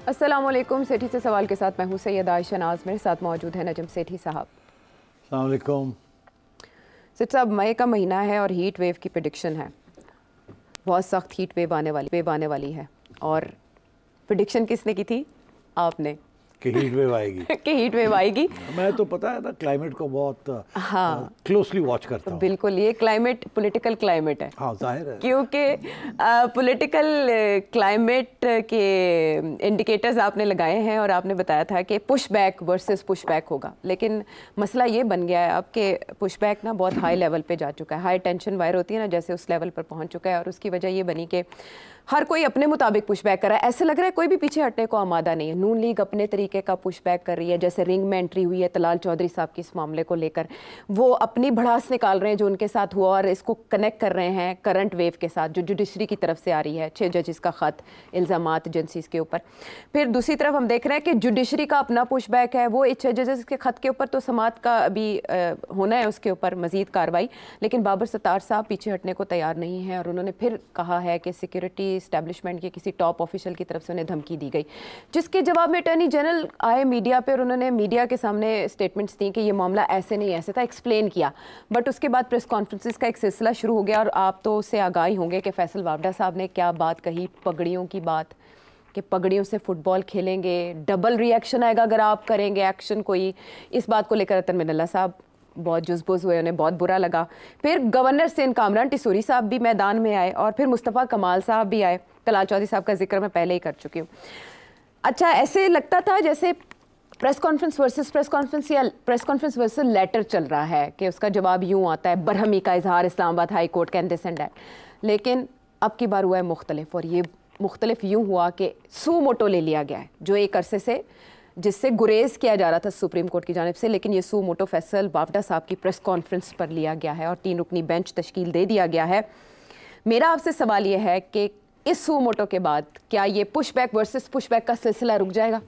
अस्सलामुअलैकुम। सेठी से सवाल के साथ मैं हूँ सैयद आयशा नाज। मेरे साथ मौजूद है नजम सेठी साहब। अस्सलामुअलैकुम। सेठ साहब, मई का महीना है और हीट वेव की प्रेडिक्शन है। बहुत सख्त हीट वेव आने वाली है। और प्रेडिक्शन किसने की थी? आपने कि हीट वेव आएगी कि हीट वेव आएगी। मैं तो पता है ना क्लाइमेट को बहुत क्लोजली वॉच करता हूँ। बिल्कुल, ये क्लाइमेट पॉलिटिकल क्लाइमेट है। हाँ, जाहिर है, क्योंकि पॉलिटिकल क्लाइमेट के इंडिकेटर्स आपने लगाए हैं और आपने बताया था कि push back versus push back होगा। लेकिन मसला ये बन गया है अब कि पुश बैक ना बहुत हाई लेवल पे जा चुका है। हाई टेंशन वायर होती है ना, जैसे उस लेवल पर पहुंच चुका है। और उसकी वजह ये बनी कि हर कोई अपने मुताबिक पुश बैक कर रहा है। ऐसे लग रहा है कोई भी पीछे हटने को आमादा नहीं है। नून लीग अपने तरीके का पुश बैक कर रही है। जैसे रिंग में एंट्री हुई है तलाल चौधरी साहब की इस मामले को लेकर, वो अपनी भड़ास निकाल रहे हैं जो उनके साथ हुआ और इसको कनेक्ट कर रहे हैं करंट वेव के साथ जो जुडिशरी की तरफ से आ रही है। 6 जजेस का ख़त, इल्ज़ामात एजेंसीज़ के ऊपर। फिर दूसरी तरफ हम देख रहे हैं कि जुडिशरी का अपना पुश बैक है। वो 6 जजेस के ख़त के ऊपर तो समात का अभी होना है, उसके ऊपर मज़ीद कार्रवाई। लेकिन बाबर सत्तार साहब पीछे हटने को तैयार नहीं हैं और उन्होंने फिर कहा है कि सिक्योरिटी इस्टेब्लिशमेंट के किसी टॉप ऑफिशियल की तरफ से उन्हें धमकी दी गई, जिसके जवाब में अटॉर्नी जनरल आए मीडिया पे और उन्होंने मीडिया के सामने स्टेटमेंट्स दी कि ये मामला ऐसे नहीं ऐसे था, एक्सप्लेन किया। बट उसके बाद प्रेस कॉन्फ्रेंसेस का एक सिलसिला शुरू हो गया और आप तो उससे आगाही होंगे कि फैसल वावडा साहब ने क्या बात कही, पगड़ियों की बात, कि पगड़ियों से फुटबॉल खेलेंगे, डबल रिएक्शन आएगा अगर आप करेंगे एक्शन कोई। इस बात को लेकर रतन मिनल्ला साहब बहुत जुज़बुज़ हुए, उन्हें बहुत बुरा लगा। फिर गवर्नर सेन कामरान टिसूरी साहब भी मैदान में आए और फिर मुस्तफ़ा कमाल साहब भी आए। तलाल चौधरी साहब का जिक्र मैं पहले ही कर चुकी हूँ। अच्छा, ऐसे लगता था जैसे प्रेस कॉन्फ्रेंस या प्रेस कॉन्फ्रेंस वर्सेस लेटर चल रहा है कि उसका जवाब यूँ आता है, बरहमी का इजहार Islamabad high court can this and that. लेकिन अब की बार हुआ है मुख्तलिफ, और ये मुख्तलिफ यूँ हुआ कि सू मोटो ले लिया गया है जो एक अरसे से जिससे गुरेज किया जा रहा था सुप्रीम कोर्ट की जानिब से। लेकिन ये सू मोटो फैसल वावडा साहब की प्रेस कॉन्फ्रेंस पर लिया गया है और 3 रुकनी बेंच तश्कील दे दिया गया है। मेरा आपसे सवाल ये है कि इस सू मोटो के बाद क्या ये push back versus push back का सिलसिला रुक जाएगा?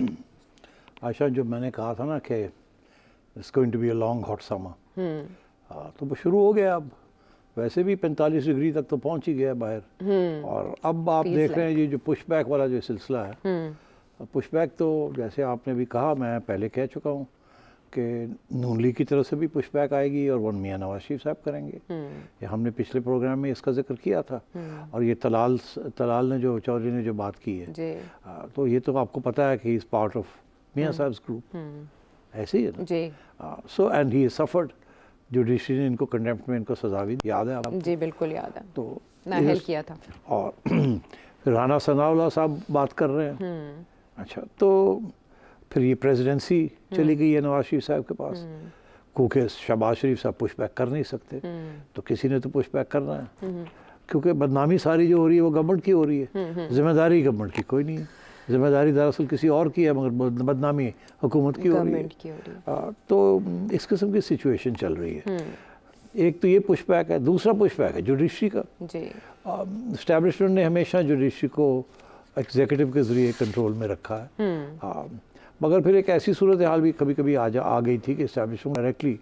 आशा, जो मैंने कहा था ना कि it's going to be a long hot summer, तो वो शुरू हो गया। अब वैसे भी 45 डिग्री तक तो पहुंच ही गया बाहर। और अब आप देख रहे हैं ये जो पुश बैक वाला जो सिलसिला है, पुश बैक तो जैसे आपने भी कहा, मैं पहले कह चुका हूँ कि नून लीग की तरफ से भी पुश बैक आएगी और वन मियाँ नवाज शरीफ साहब करेंगे। ये हमने पिछले प्रोग्राम में इसका जिक्र किया था। और ये तलाल ने जो चौधरी ने जो बात की है, तो ये तो आपको पता है कि इज़ पार्ट ऑफ मियाँ साहब ग्रुप, ऐसे ही है ना। So and he suffered, judiciary ने इनको कंडेम्प्ट में इनको सजा भी याद है आपको? जी बिल्कुल याद है, तो नाहल किया था। और फिर राना सनाउल्लाह साहब बात कर रहे हैं। अच्छा, तो फिर ये प्रेसिडेंसी चली गई है नवाज शरीफ साहब के पास, क्योंकि शहबाज शरीफ साहब पुश बैक कर नहीं सकते, तो किसी ने तो पुश बैक करना है। क्योंकि बदनामी सारी जो हो रही है वो गवर्नमेंट की हो रही है, जिम्मेदारी गवर्नमेंट की कोई नहीं है। जिम्मेदारी दरअसल किसी और की है, मगर बदनामी हुकूमत की हो रही है। तो इस किस्म की सिचुएशन चल रही है। एक तो ये पुश बैक है, दूसरा पुश बैक है जुडिशरी का। इस्टेब्लिशमेंट ने हमेशा जुडिशरी को एग्जीक्यूटिव के ज़रिए कंट्रोल में रखा है। मगर फिर एक ऐसी सूरत हाल भी कभी कभी आ गई थी कि इस्टेब्लिशमेंट डायरेक्टली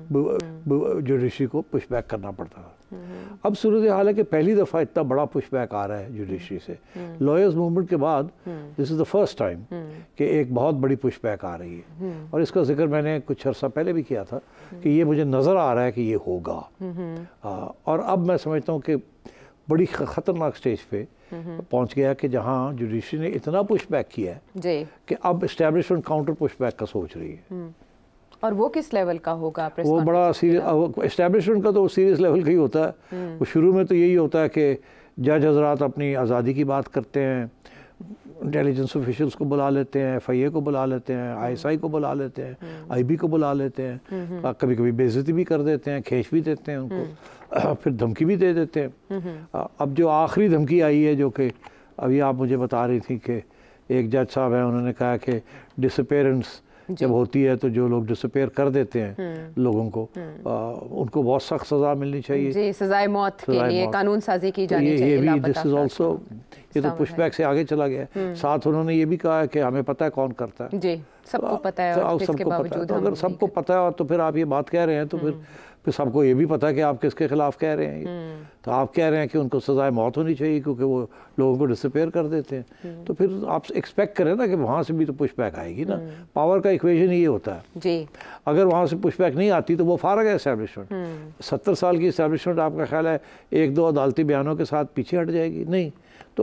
जुडिशरी को पुश बैक करना पड़ता था। अब सूरत हाल है कि पहली दफ़ा इतना बड़ा पुश बैक आ रहा है जुडिशरी से लॉयर्स मूवमेंट के बाद। This is the first time कि एक बहुत बड़ी पुश बैक आ रही है। और इसका जिक्र मैंने कुछ अर्सा पहले भी किया था कि ये मुझे नज़र आ रहा है कि ये होगा। और अब मैं समझता हूँ कि बड़ी ख़तरनाक स्टेज पे पहुंच गया कि जहां जुडिशरी ने इतना पुश बैक किया है कि अब एस्टेब्लिशमेंट काउंटर पुश बैक का सोच रही है। और वो किस लेवल का होगा? वो बड़ा सीरियस, एस्टेब्लिशमेंट का तो सीरियस लेवल का ही होता है। वो शुरू में तो यही होता है कि जज हजरात अपनी आज़ादी की बात करते हैं, इंटेलिजेंस ऑफिशियल्स को बुला लेते हैं, FIA को बुला लेते हैं, ISI को बुला लेते हैं, IB को बुला लेते हैं, कभी कभी बेइज्जती भी कर देते हैं, खींच भी देते हैं उनको, फिर धमकी भी दे देते हैं। अब जो आखिरी धमकी आई है, जो कि अभी आप मुझे बता रही थी कि एक जज साहब हैं, उन्होंने कहा कि डिसअपेरेंस जब होती है तो जो लोग डिसअपेयर कर देते हैं लोगों को, उनको बहुत सख्त सज़ा मिलनी चाहिए। जी, सजाए मौत के लिए कानून साजी की जानी चाहिए। ये भी दिस इज ऑल्सो, ये तो पुशबैक से आगे चला गया। साथ उन्होंने ये भी कहा है कि हमें पता है कौन करता है। जी, सबको पता है। सबको पता है, तो अगर सबको पता है तो फिर आप ये बात कह रहे हैं तो फिर सबको ये भी पता है कि आप किसके खिलाफ कह रहे हैं ये। तो आप कह रहे हैं कि उनको सजाए मौत होनी चाहिए क्योंकि वो लोगों को डिसअपेयर कर देते हैं, तो फिर आप एक्सपेक्ट करें ना कि वहाँ से भी तो पुशबैक आएगी ना। पावर का इक्वेशन ये होता है जी। अगर वहाँ से पुशबैक नहीं आती तो वो फारग है इस्टेब्लिशमेंट। 70 साल की इस्टेब्लिशमेंट आपका ख्याल है 1-2 अदालती बयानों के साथ पीछे हट जाएगी? नहीं। तो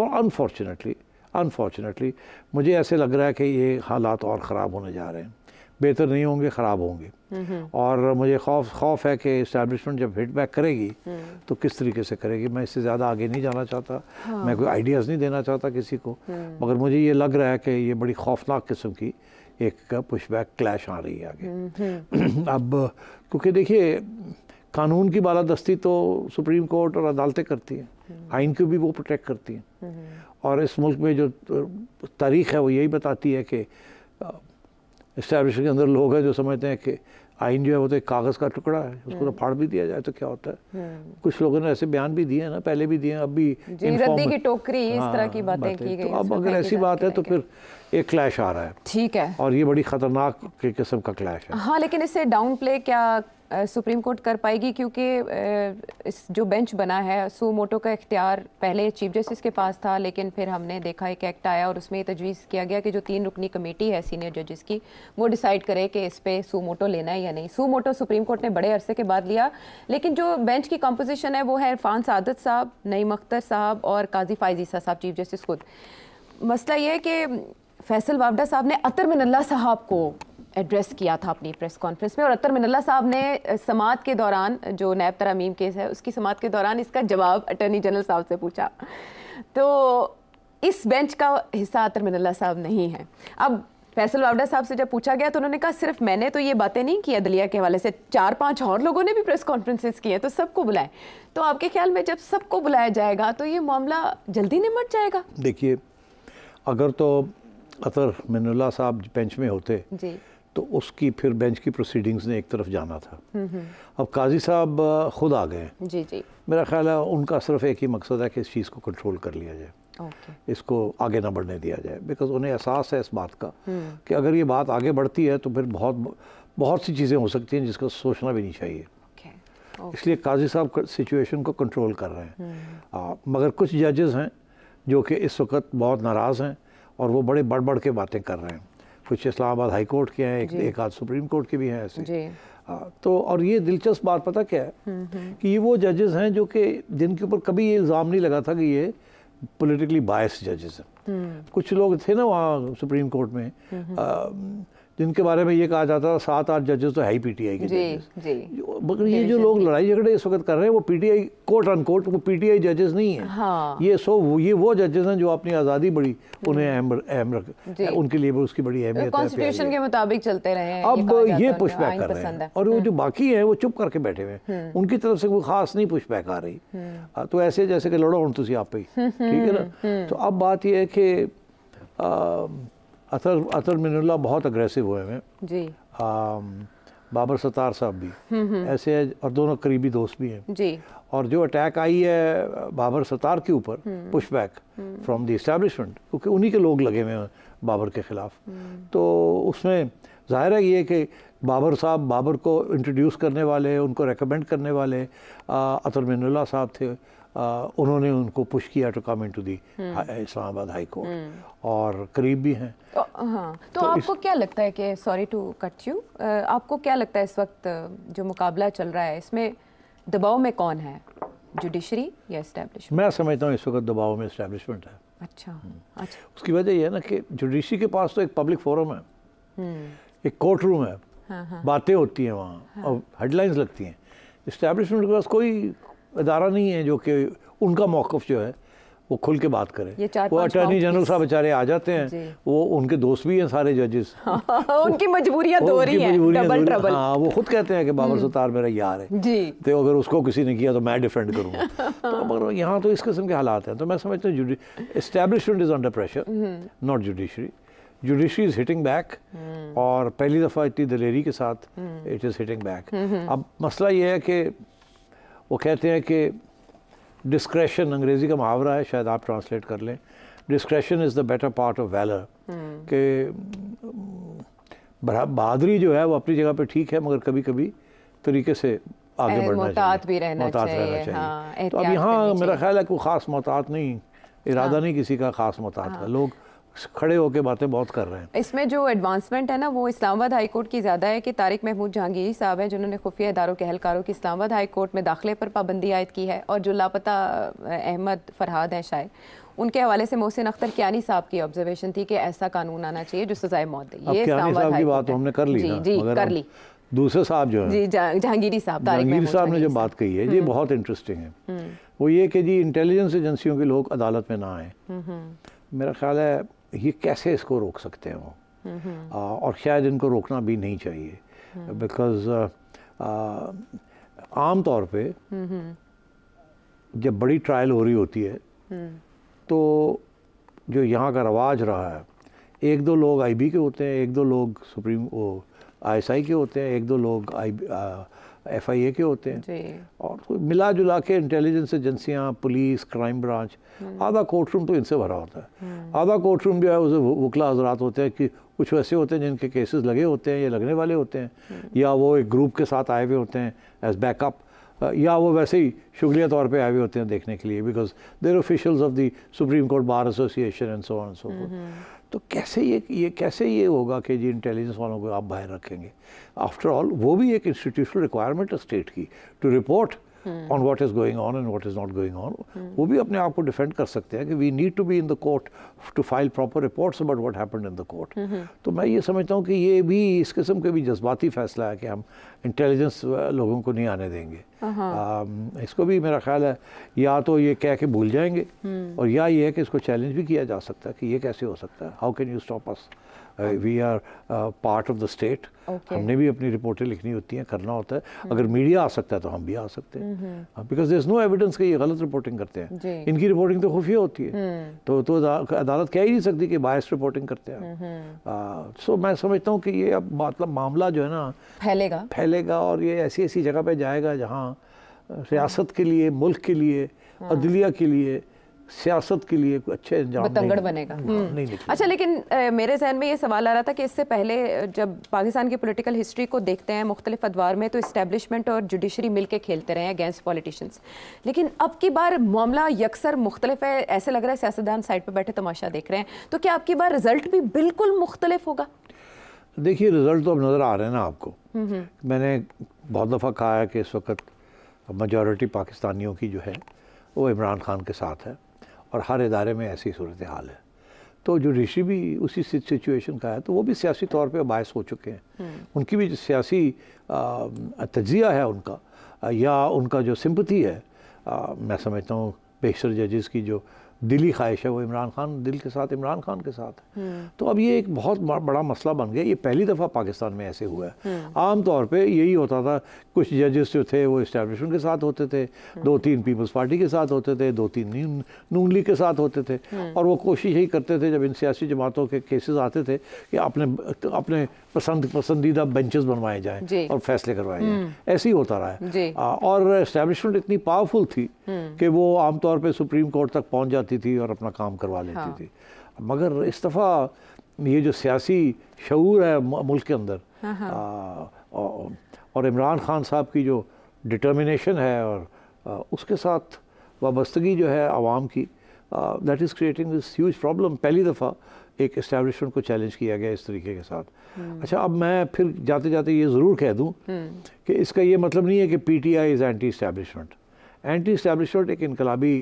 अनफॉर्चुनेटली मुझे ऐसे लग रहा है कि ये हालात और ख़राब होने जा रहे हैं, बेहतर नहीं होंगे, ख़राब होंगे। और मुझे खौफ है कि इस्टेब्लिशमेंट जब हिट बैक करेगी तो किस तरीके से करेगी। मैं इससे ज़्यादा आगे नहीं जाना चाहता, मैं कोई आइडियाज़ नहीं देना चाहता किसी को, मगर मुझे ये लग रहा है कि ये बड़ी खौफनाक किस्म की एक पुशबैक क्लैश आ रही है आगे। अब क्योंकि देखिए कानून की बालादस्ती तो सुप्रीम कोर्ट और अदालतें करती हैं, आइन को भी वो प्रोटेक्ट करती हैं, और इस मुल्क में जो तारीख़ है वो यही बताती है कि इस्टेब्लिशमेंट के अंदर लोग हैं जो समझते हैं कि आइन जो है वो तो एक कागज़ का टुकड़ा है, उसको तो फाड़ भी दिया जाए तो क्या होता है। कुछ लोगों ने ऐसे बयान भी दिए हैं ना, पहले भी दिए हैं, अब भी रद्दी की टोकरी इस तरह की बातें की गई। तो अब अगर ऐसी बात है तो फिर एक क्लैश आ रहा है, ठीक है, और ये बड़ी ख़तरनाक किस्म का क्लैश है। हाँ, लेकिन इससे डाउन प्ले क्या सुप्रीम कोर्ट कर पाएगी? क्योंकि इस जो बेंच बना है सू मोटो का इख्तियार पहले चीफ जस्टिस के पास था, लेकिन फिर हमने देखा एक एक्ट आया और उसमें तजवीज़ किया गया कि जो 3 रुकनी कमेटी है सीनियर जजेस की, वो डिसाइड करे कि इस पे सू मोटो लेना है या नहीं। सू मोटो सुप्रीम कोर्ट ने बड़े अरसे के बाद लिया, लेकिन जो बेंच की कंपोजिशन है वो है इरफान सादत साहब, नईम अख्तर साहब और काजी फायज़ ईसा साहब चीफ जस्टिस खुद। मसला ये है कि फैसल वावडा साहब ने अतर मिनल्ला साहब को एड्रेस किया था अपनी प्रेस कॉन्फ्रेंस में, और अतर मिनल्ला साहब ने समाअत के दौरान, जो नैब तरामीम केस है उसकी समाअत के दौरान इसका जवाब अटर्नी जनरल साहब से पूछा। तो इस बेंच का हिस्सा अतर मिनल्ला साहब नहीं है। अब फैसल वावडा साहब से जब पूछा गया तो उन्होंने कहा सिर्फ मैंने तो ये बातें नहीं की अदलिया के हवाले से, 4-5 और लोगों ने भी प्रेस कॉन्फ्रेंसेस की हैं, तो सबको बुलाएं। तो आपके ख्याल में जब सबको बुलाया जाएगा तो ये मामला जल्दी निमट जाएगा? देखिए, अगर तो अतर मिनल्ला साहब बेंच में होते जी, तो उसकी फिर बेंच की प्रोसीडिंग्स ने एक तरफ जाना था। अब काजी साहब खुद आ गए जी जी। मेरा ख्याल है उनका सिर्फ एक ही मकसद है कि इस चीज़ को कंट्रोल कर लिया जाए, इसको आगे ना बढ़ने दिया जाए, बिकॉज उन्हें एहसास है इस बात का कि अगर ये बात आगे बढ़ती है तो फिर बहुत सी चीज़ें हो सकती हैं जिसको सोचना भी नहीं चाहिए। इसलिए काजी साहब सिचुएशन को कंट्रोल कर रहे हैं। मगर कुछ जजेस हैं जो कि इस वक्त बहुत नाराज़ हैं और वो बड़े बढ़ के बातें कर रहे हैं। कुछ इस्लामाबाद हाई कोर्ट के हैं, एक आध सुप्रीम कोर्ट के भी हैं ऐसे। तो और ये दिलचस्प बात पता क्या है कि ये वो जजेस हैं जो कि जिनके ऊपर कभी ये इल्ज़ाम नहीं लगा था कि ये पॉलिटिकली बायस जजेस हैं। कुछ लोग थे ना वहाँ सुप्रीम कोर्ट में जिनके बारे में ये कहा जाता था 7-8 जजेस तो है ही पीटीआई के जजेस। मगर ये जो लोग लड़ाई झगड़े इस वक्त कर रहे हैं वो पीटीआई कोर्ट अनकोर्ट वो पीटीआई जजेस नहीं है। हाँ। ये वो जजेस हैं जो अपनी आज़ादी बड़ी उन्हें अहम रख, उनके लिए उसकी बड़ी अहमियत है, कॉन्स्टिट्यूशन के मुताबिक चलते रहे। अब ये पुशबैक कर रहे हैं और वो जो बाकी हैं वो चुप करके बैठे हुए हैं, उनकी तरफ से कोई खास नहीं पुशबैक आ रही। तो ऐसे जैसे कि लड़ो हूँ तुसी आप ही, ठीक है ना। तो अब बात यह है कि अतर मिनल्ला बहुत अग्रेसिव हुए हैं जी। बाबर सत्तार साहब भी ऐसे है और दोनों करीबी दोस्त भी हैं जी। और जो अटैक आई है बाबर सत्तार के ऊपर, पुशबैक फ्रॉम द इस्टेब्लिशमेंट, क्योंकि उन्हीं के लोग लगे हुए हैं बाबर के ख़िलाफ़, तो उसमें ज़ाहिर है ये कि बाबर साहब, बाबर को इंट्रोड्यूस करने वाले, उनको रेकमेंड करने वाले अतर मिनल्ला साहब थे। उन्होंने उनको पुश किया to come into the Islamabad high court और करीब भी हैं। हाँ, तो आपको क्या लगता है कि, सॉरी टू कट यू, आपको क्या लगता है इस वक्त जो मुकाबला चल रहा है इसमें दबाव में कौन है, जुडिशरी या एस्टेब्लिशमेंट? मैं समझता हूँ इस वक्त दबाव में एस्टेब्लिशमेंट है। अच्छा, उसकी वजह यह है ना कि जुडिशरी के पास तो एक पब्लिक फोरम है, एक कोर्ट रूम है, बातें होती हैं वहाँ और हेडलाइंस लगती हैं। एस्टेब्लिशमेंट के पास कोई अदारा नहीं है जो कि उनका मौक़िफ़ जो है वो खुल के बात करे। वो अटॉर्नी जनरल साहब बेचारे आ जाते हैं, वो उनके दोस्त भी हैं सारे जजेस। उनकी मजबूरियाँ दो रही हैं, डबल ट्रबल। हाँ, वो खुद कहते हैं कि बाबर सत्तार मेरा यार है जी, तो अगर उसको किसी ने किया तो मैं डिफेंड करूँगा। तो मगर यहाँ तो इस किस्म के हालात हैं, तो मैं समझता हूँ establishment is under pressure, not judiciary. Judiciary is hitting back, और पहली दफ़ा इतनी दलेरी के साथ इट इज़ हिटिंग बैक। अब मसला ये है कि वो कहते हैं कि डिस्क्रेशन, अंग्रेज़ी का मुहावरा है, शायद आप ट्रांसलेट कर लें, discretion is the better part of valour, कि बहादुरी जो है वो अपनी जगह पे ठीक है, मगर कभी कभी तरीके से आगे बढ़ना चाहिए, मोहतात भी रहना चाहिए। हाँ, तो अब यहाँ मेरा ख्याल है कोई ख़ास मोहतात नहीं, इरादा नहीं किसी का ख़ास मोहतात का, लोग खड़े होकर बातें बहुत कर रहे हैं। इसमें जो एडवांसमेंट है ना वो इस्लामाबाद हाई कोर्ट की ज़्यादा है कि तारिक महमूद जहांगीरी साहब हैं जिन्होंने खुफिया इदारों के एहलकारों की इस्लामाबाद हाई कोर्ट में दाखिले पर पाबंदी आयद की है, और जो लापता अहमद फरहाद हैं शायद, उनके हवाले से मोहसिन अख्तर कियानी साहब की ऑब्जर्वेशन थी कि ऐसा कानून आना चाहिए जो सज़ाए मौत दे। ये साहब की बात हमने कर ली, जी कर ली। दूसरे साहब जो है जहांगीरी साहब, जहांगीर साहब ने जो बात कही है ये बहुत इंटरेस्टिंग है। वो ये कि जी इंटेलिजेंस एजेंसियों के लोग अदालत में ना आए, मेरा ख्याल है ये कैसे इसको रोक सकते हैं वो, और शायद इनको रोकना भी नहीं चाहिए, बिकॉज आम तौर पे जब बड़ी ट्रायल हो रही होती है तो जो यहाँ का रवाज रहा है, एक दो लोग आईबी के होते हैं, एक दो लोग सुप्रीम आईएसआई के होते हैं, एक दो लोग एफआईए के होते हैं, और मिला जुला के इंटेलिजेंस एजेंसियाँ, पुलिस, क्राइम ब्रांच, आधा कोर्ट रूम तो इनसे भरा होता है। आधा कोर्ट रूम जो है उसे वकला हजरात होते हैं कि कुछ वैसे होते हैं जिनके केसेस लगे होते हैं या लगने वाले होते हैं, या वो एक ग्रुप के साथ आए हुए होते हैं एज बैकअप, या वो वैसे ही शुक्रिया तौर पे आए हुए होते हैं देखने के लिए, because their officials of the supreme court bar association and so on so forth. तो कैसे ये होगा कि जी इंटेलिजेंस वालों को आप बाहर रखेंगे? आफ्टर ऑल वो भी एक इंस्टीट्यूशनल रिक्वायरमेंट है स्टेट की to report on what is going on and what is not going on. वो भी अपने आप को डिफेंड कर सकते हैं कि we need to be in the court to file proper reports about what happened in the court. तो मैं ये समझता हूँ कि ये भी इस किस्म के भी जज्बाती फैसला है कि हम इंटेलिजेंस लोगों को नहीं आने देंगे। इसको भी मेरा ख्याल है या तो ये कह के भूल जाएंगे, और या ये है कि इसको चैलेंज भी किया जा सकता है कि ये कैसे हो सकता है, how can you stop us, we are part of the state, हमने भी अपनी रिपोर्टें लिखनी होती हैं, करना होता है। अगर मीडिया आ सकता है तो हम भी आ सकते हैं, because there is no evidence कि ये गलत रिपोर्टिंग करते हैं। इनकी रिपोर्टिंग तो खुफिया होती है, तो अदालत कह ही नहीं सकती कि बायस रिपोर्टिंग करते हैं। सो मैं समझता हूँ कि ये अब मतलब मामला जो है ना फैलेगा और ये ऐसी ऐसी जगह पे जाएगा जहाँ रियासत के लिए, मुल्क के लिए, अदलिया के लिए, सियासत के लिए अच्छे अंजाम बतंगड़ बनेगा। नहीं। अच्छा, लेकिन मेरे जहन में ये सवाल आ रहा था कि इससे पहले जब पाकिस्तान की पॉलिटिकल हिस्ट्री को देखते हैं मुख्तलिफ अदवार में, तो इस्टेब्लिशमेंट और जुडिशरी मिल के खेलते रहे हैं अगेंस्ट पॉलिटिशियंस, लेकिन अब की बार मामला यकसर मुख्तलिफ है। ऐसे लग रहा है सियासतदान साइड पर बैठे तमाशा देख रहे हैं, तो क्या अब की बार रिजल्ट भी बिल्कुल मुख्तलिफ होगा? देखिए, रिजल्ट तो अब नज़र आ रहे हैं ना आपको। मैंने बहुत दफ़ा कहा है कि इस वक्त मेजॉरिटी पाकिस्तानियों की जो है वो इमरान खान के साथ है, और हर इदारे में ऐसी सूरत हाल है। तो जुडिशरी भी उसी सिचुएशन का है, तो वो भी सियासी तौर पे बायस हो चुके हैं। उनकी भी जो सियासी तज्जिया है उनका, या उनका जो सिंपथी है, मैं समझता हूँ बेशतर जजेस की जो दिली ख्वाहिश है वो इमरान खान, दिल के साथ इमरान खान के साथ है। तो अब ये एक बहुत बड़ा मसला बन गया। ये पहली दफ़ा पाकिस्तान में ऐसे हुआ है। आम तौर पे यही होता था, कुछ जजेस जो थे वो इस्टेब्लिशमेंट के साथ होते थे, 2-3 पीपल्स पार्टी के साथ होते थे, 2-3 नून लीग के साथ होते थे, और वो कोशिश यही करते थे जब इन सियासी जमातों के केसेस आते थे कि अपने पसंदीदा बेंचेस बनवाए जाएँ और फैसले करवाए जाएँ। ऐसे ही होता रहा है। और इस्टेब्लिशमेंट इतनी पावरफुल थी कि वो आमतौर पर सुप्रीम कोर्ट तक पहुँच जाती थी और अपना काम करवा लेती थी। मगर इस दफ़ा ये जो सियासी शऊर है मुल्क के अंदर, और इमरान खान साहब की जो डिटर्मिनेशन है और उसके साथ वाबस्तगी जो है आवाम की, that is creating this huge problem. पहली दफ़ा एक इस्टेब्लिशमेंट को चैलेंज किया गया इस तरीके के साथ। अच्छा, अब मैं फिर जाते जाते ये ज़रूर कह दूँ कि इसका ये मतलब नहीं है कि PTI is anti establishment. Anti establishment एक इनकलाबी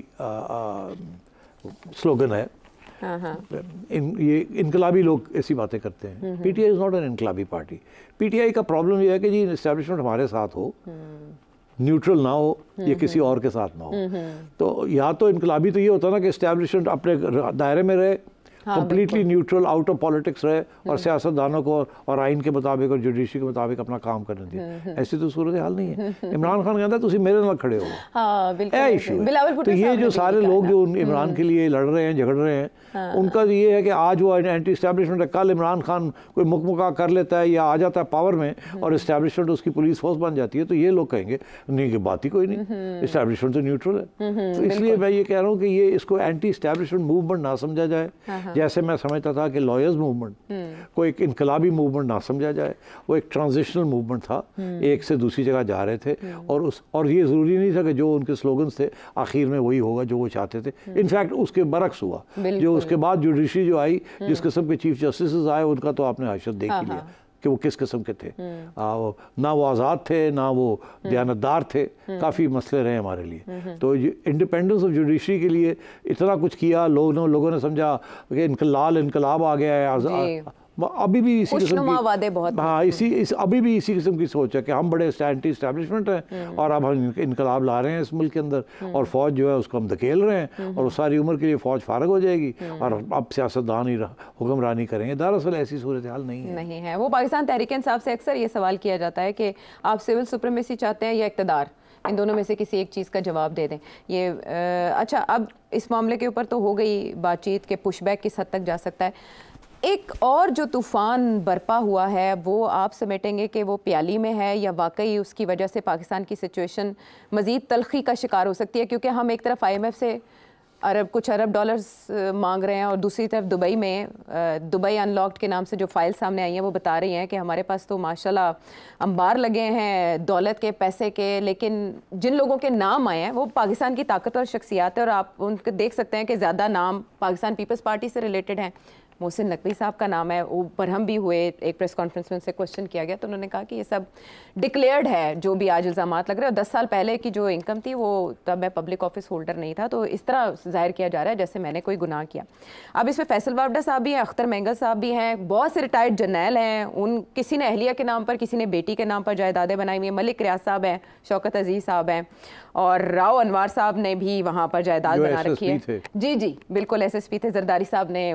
स्लोगन है। ये इनकलाबी लोग ऐसी बातें करते हैं। पीटीआई इज़ नॉट एन इनकलाबी पार्टी। पीटीआई का प्रॉब्लम ये है कि जी इस्टेब्लिशमेंट हमारे साथ हो, न्यूट्रल ना हो, या किसी और के साथ ना हो। तो या तो इनकलाबी तो ये होता ना कि इस्टेब्लिशमेंट अपने दायरे में रहे, completely neutral, out of politics रहे, और सियासतदानों को और आइन के मुताबिक और जुडिशरी के मुताबिक अपना काम करने दिए। ऐसी तो सूरत हाल नहीं है। इमरान खान कहता है तुम मेरे नाल खड़े हो, इशू है। तो ये जो सारे लोग जो इमरान के लिए लड़ रहे हैं, झगड़ रहे हैं, उनका ये है कि आज वो एंटी इस्टेब्लिशमेंट है, कल इमरान खान कोई मुकमुका कर लेता है या आ जाता है पावर में और इस्टेब्लिशमेंट उसकी पुलिस फोर्स बन जाती है, तो ये लोग कहेंगे नहीं कि बात ही कोई नहीं, इस्टेब्लिशमेंट तो न्यूट्रल है। तो इसलिए मैं ये कह रहा हूँ कि ये इसको एंटी इस्टेब्लिशमेंट मूवमेंट ना समझा जाए। जैसे मैं समझता था कि लॉयर्स मूवमेंट को एक इनकलाबी मूवमेंट ना समझा जाए, वो एक ट्रांजिशनल मूवमेंट था, एक से दूसरी जगह जा रहे थे, और ये ज़रूरी नहीं था कि जो उनके स्लोगन्स थे आखिर में वही होगा जो वो चाहते थे। इनफैक्ट उसके बरक्स हुआ, जो उसके बाद जुडिशरी जो आई, जिस किस्म के चीफ जस्टिस आए, उनका तो आपने हशर देख ही लिया कि वो किस किस्म के थे। ना वो आज़ाद थे, ना वो दयानतदार थे, काफ़ी मसले रहे हमारे लिए। तो इंडिपेंडेंस ऑफ जुडिशरी के लिए इतना कुछ किया, लोगों ने समझा कि लाल इनकलाब आ गया है। अभी भी इसी किस्म की वादे बहुत, हाँ, अभी भी इसी किस्म की सोच है कि हम बड़े एंटी एस्टैब्लिशमेंट हैं और अब हम इनकलाब ला रहे हैं इस मुल्क के अंदर, और फौज जो है उसको हम धकेल रहे हैं, और सारी उम्र के लिए फौज फारग हो जाएगी और अब सियासतदान ही हुक्मरानी करेंगे। दरअसल ऐसी सूरत हाल नहीं है। वो पाकिस्तान तहरीक इंसाफ से अक्सर ये सवाल किया जाता है कि आप सिविल सुप्रीमेसी चाहते हैं या इक़्तिदार, इन दोनों में से किसी एक चीज़ का जवाब दे दें। ये अच्छा, अब इस मामले के ऊपर तो हो गई बातचीत के पुशबैक किस हद तक जा सकता है। एक और जो तूफ़ान बरपा हुआ है वो आप समेटेंगे कि वो प्याली में है या वाकई उसकी वजह से पाकिस्तान की सिचुएशन मज़ीद तलखी का शिकार हो सकती है, क्योंकि हम एक तरफ IMF से कुछ अरब डॉलर्स मांग रहे हैं और दूसरी तरफ दुबई में दुबई अनलॉक्ड के नाम से जो फाइल सामने आई हैं वो बता रही हैं कि हमारे पास तो माशाल्लाह अंबार लगे हैं दौलत के, पैसे के, लेकिन जिन लोगों के नाम आए हैं वो पाकिस्तान की ताकतवर शख्सियात है, और आप उनके देख सकते हैं कि ज़्यादा नाम पाकिस्तान पीपल्स पार्टी से रिलेटेड हैं। मोहसिन नकवी साहब का नाम है, वो बरहम भी हुए, एक प्रेस कॉन्फ्रेंस में उनसे क्वेश्चन किया गया तो उन्होंने कहा कि ये सब डिक्लेयर्ड है जो भी आज इल्ज़ामात लग रहे हैं, और 10 साल पहले की जो इनकम थी वो तब मैं पब्लिक ऑफिस होल्डर नहीं था, तो इस तरह जाहिर किया जा रहा है जैसे मैंने कोई गुनाह किया। अब इसमें फैसल वावडा साहब भी हैं, अख्तर मेंगल साहब भी हैं, बहुत से रिटायर्ड जर्नैल हैं, उन किसी ने अहलिया के नाम पर, किसी ने बेटी के नाम पर जायदादें बनाई हुई हैं, मलिक रियाज साहब हैं, शौकत अजीज़ साहब हैं, और राव अनवार साहब ने भी वहाँ पर जायदाद बना रखी है। जी बिल्कुल, SSP थे, जरदारी साहब ने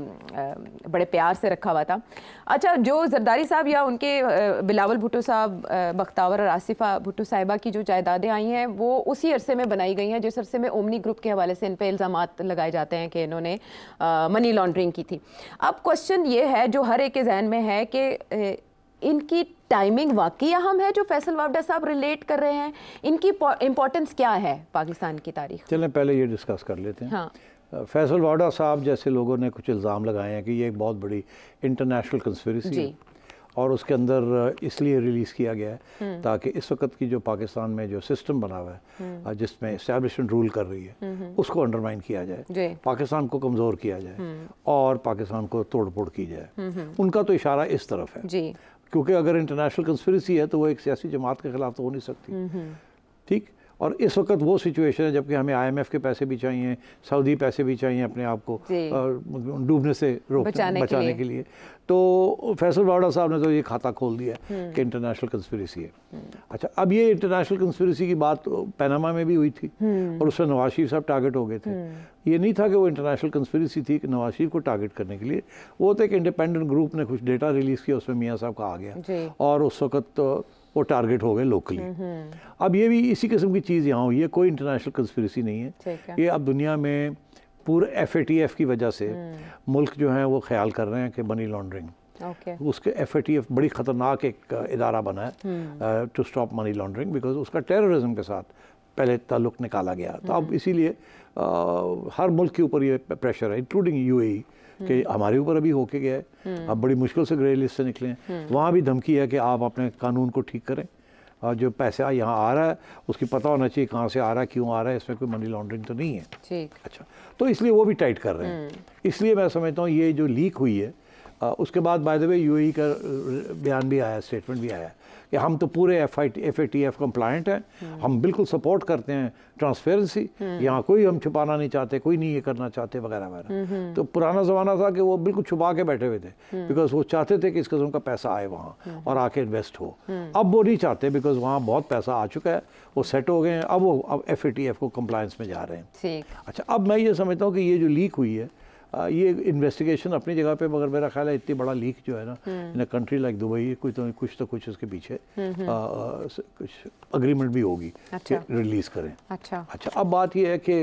उन्हें बड़े प्यार से रखा हुआ था। अच्छा, जो जरदारी साहब या उनके बिलावल भुट्टो साहब, बख्तावर और आसिफा भुट्टो साहिबा की जो जायदादें आई हैं वो उसी अरसे में बनाई गई हैं जिस अरसे में ओमनी ग्रुप के हवाले से इन पर इल्ज़ामात लगाए जाते हैं कि इन्होंने मनी लॉन्ड्रिंग की थी। अब क्वेश्चन ये है जो हर एक के जहन में है कि इनकी टाइमिंग वाकई अहम है जो फैसल वावडा साहब रिलेट कर रहे हैं, इनकी इंपॉर्टेंस क्या है पाकिस्तान की तारीख? चलें पहले ये डिस्कस कर लेते हैं। हाँ। फैसल वावडा साहब जैसे लोगों ने कुछ इल्ज़ाम लगाए हैं कि ये एक बहुत बड़ी इंटरनेशनल कंस्पिरेसी है, और उसके अंदर इसलिए रिलीज़ किया गया है ताकि इस वक्त की जो पाकिस्तान में जो सिस्टम बना हुआ है जिसमें एस्टैब्लिशमेंट रूल कर रही है उसको अंडरमाइन किया जाए, पाकिस्तान को कमज़ोर किया जाए और पाकिस्तान को तोड़ फोड़ की जाए। उनका तो इशारा इस तरफ है, क्योंकि अगर इंटरनेशनल कंस्पिरेसी है तो वो एक सियासी जमात के खिलाफ तो हो नहीं सकती। ठीक, और इस वक्त वो सिचुएशन है जबकि हमें IMF के पैसे भी चाहिए, सऊदी पैसे भी चाहिए अपने आप को डूबने से बचाने के लिए। तो फैसल वावडा साहब ने तो ये खाता खोल दिया कि इंटरनेशनल कंस्पिरेसी है। अच्छा, अब ये इंटरनेशनल कंस्पिरेसी की बात पनामा में भी हुई थी और उसमें नवाज शरीफ साहब टारगेट हो गए थे। ये नहीं था कि वो इंटरनेशनल कंस्पिरेसी थी कि नवाज शरीफ को टारगेट करने के लिए, वो तो एक इंडिपेंडेंट ग्रुप ने कुछ डेटा रिलीज़ किया, उसमें मियाँ साहब का आ गया और उस वक्त वो टारगेट हो गए लोकली। अब ये भी इसी किस्म की चीज़ यहाँ हुई है, कोई इंटरनेशनल कंस्पिरेसी नहीं है। ये अब दुनिया में पूरे FATF की वजह से मुल्क जो हैं वो ख्याल कर रहे हैं कि मनी लॉन्ड्रिंग उसके FATF बड़ी ख़तरनाक एक इदारा बना है to stop money laundering, because उसका टेररिज्म के साथ पहले ताल्लुक़ निकाला गया। तो अब इसीलिए हर मुल्क के ऊपर ये प्रेशर है, इंक्लूडिंग UAE कि हमारे ऊपर अभी होके गया है। अब बड़ी मुश्किल से ग्रे लिस्ट से निकले हैं, वहाँ भी धमकी है कि आप अपने कानून को ठीक करें और जो पैसा यहाँ आ रहा है उसकी पता होना चाहिए कहाँ से आ रहा है, क्यों आ रहा है, इसमें कोई मनी लॉन्ड्रिंग तो नहीं है। ठीक, अच्छा, तो इसलिए वो भी टाइट कर रहे हैं। इसलिए मैं समझता हूँ ये जो लीक हुई है उसके बाद बाय द वे UAE का बयान भी आया, स्टेटमेंट भी आया कि हम तो पूरे FATF कंप्लायंट हैं, हम बिल्कुल सपोर्ट करते हैं ट्रांसपेरेंसी, यहाँ कोई हम छुपाना नहीं चाहते, कोई नहीं ये करना चाहते वगैरह वगैरह। तो पुराना ज़माना था कि वो बिल्कुल छुपा के बैठे हुए थे बिकॉज वो चाहते थे कि इस किस्म का पैसा आए वहाँ और आके इन्वेस्ट हो। अब वो नहीं चाहते बिकॉज वहाँ बहुत पैसा आ चुका है, वो सेट हो गए हैं, अब FATF को कंप्लायंस में जा रहे हैं। अच्छा, अब मैं ये समझता हूँ कि ये जो लीक हुई है ये इन्वेस्टिगेशन अपनी जगह पे, मगर मेरा ख्याल है इतनी बड़ा लीक जो है ना in a country like Dubai कुछ तो कुछ उसके पीछे कुछ अग्रीमेंट भी होगी कि रिलीज़ करें। अच्छा, अब बात ये है कि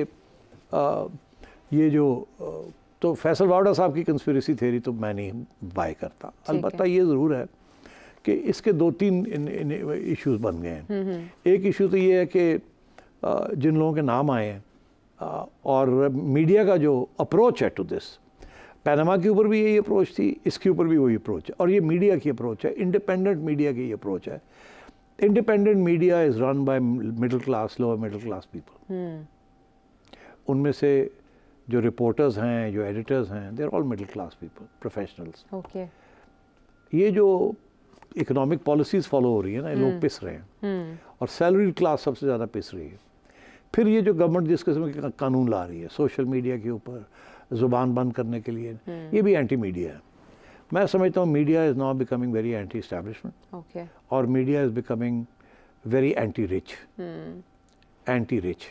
ये जो तो फैसल वावडा साहब की कंस्पिरेसी थ्योरी तो मैं नहीं बाय करता। अलबत्ता ये ज़रूर है कि इसके 2-3 इश्यूज़ बन गए हैं। एक इशू तो ये है कि जिन लोगों के नाम आए हैं और मीडिया का जो अप्रोच है टू दिस, पैनामा के ऊपर भी यही अप्रोच थी, इसके ऊपर भी वही अप्रोच है, और ये मीडिया की अप्रोच है, इंडिपेंडेंट मीडिया की अप्रोच है। Independent media is run by middle class, lower middle class people. उनमें से जो रिपोर्टर्स हैं, जो एडिटर्स हैं, they are all middle class people, professionals. Okay. ये जो इकोनॉमिक पॉलिसीज़ फॉलो हो रही है ना, लोग पिस रहे हैं, और सैलरी क्लास सबसे ज़्यादा पिस रही है। फिर ये जो गवर्नमेंट जिस किस्म के कानून ला रही है सोशल मीडिया के ऊपर ज़ुबान बंद करने के लिए, ये भी एंटी मीडिया है। मैं समझता हूँ media is now becoming very anti establishment, और media is becoming very anti rich, anti rich.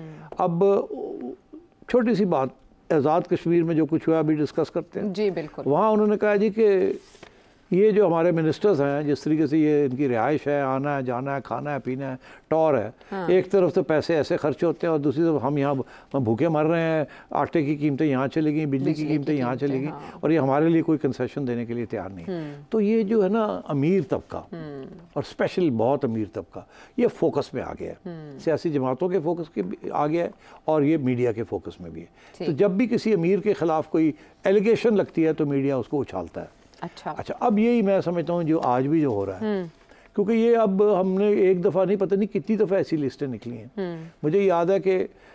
अब छोटी सी बात, आज़ाद कश्मीर में जो कुछ हुआ अभी डिस्कस करते हैं। जी बिल्कुल। वहाँ उन्होंने कहा जी कि ये जो हमारे मिनिस्टर्स हैं, जिस तरीके से ये इनकी रिहाइश है, आना है, जाना है, खाना है, पीना है, टॉर है, हाँ। एक तरफ तो पैसे ऐसे खर्च होते हैं और दूसरी तरफ हम यहाँ भूखे मर रहे हैं, आटे की कीमतें यहाँ चली गई, बिजली की कीमतें यहाँ चली गई, हाँ। और ये हमारे लिए कोई कंसेशन देने के लिए तैयार नहीं। तो ये जो है ना अमीर तबका, और स्पेशल बहुत अमीर तबका, ये फोकस में आ गया है, सियासी जमातों के फोकस के आ गया है, और ये मीडिया के फोकस में भी है। तो जब भी किसी अमीर के खिलाफ कोई एलिगेशन लगती है तो मीडिया उसको उछालता है। अच्छा, अब यही मैं समझता हूँ जो आज भी जो हो रहा है, क्योंकि ये अब हमने एक दफ़ा नहीं, पता नहीं कितनी दफ़ा ऐसी लिस्टें निकली हैं। मुझे याद है कि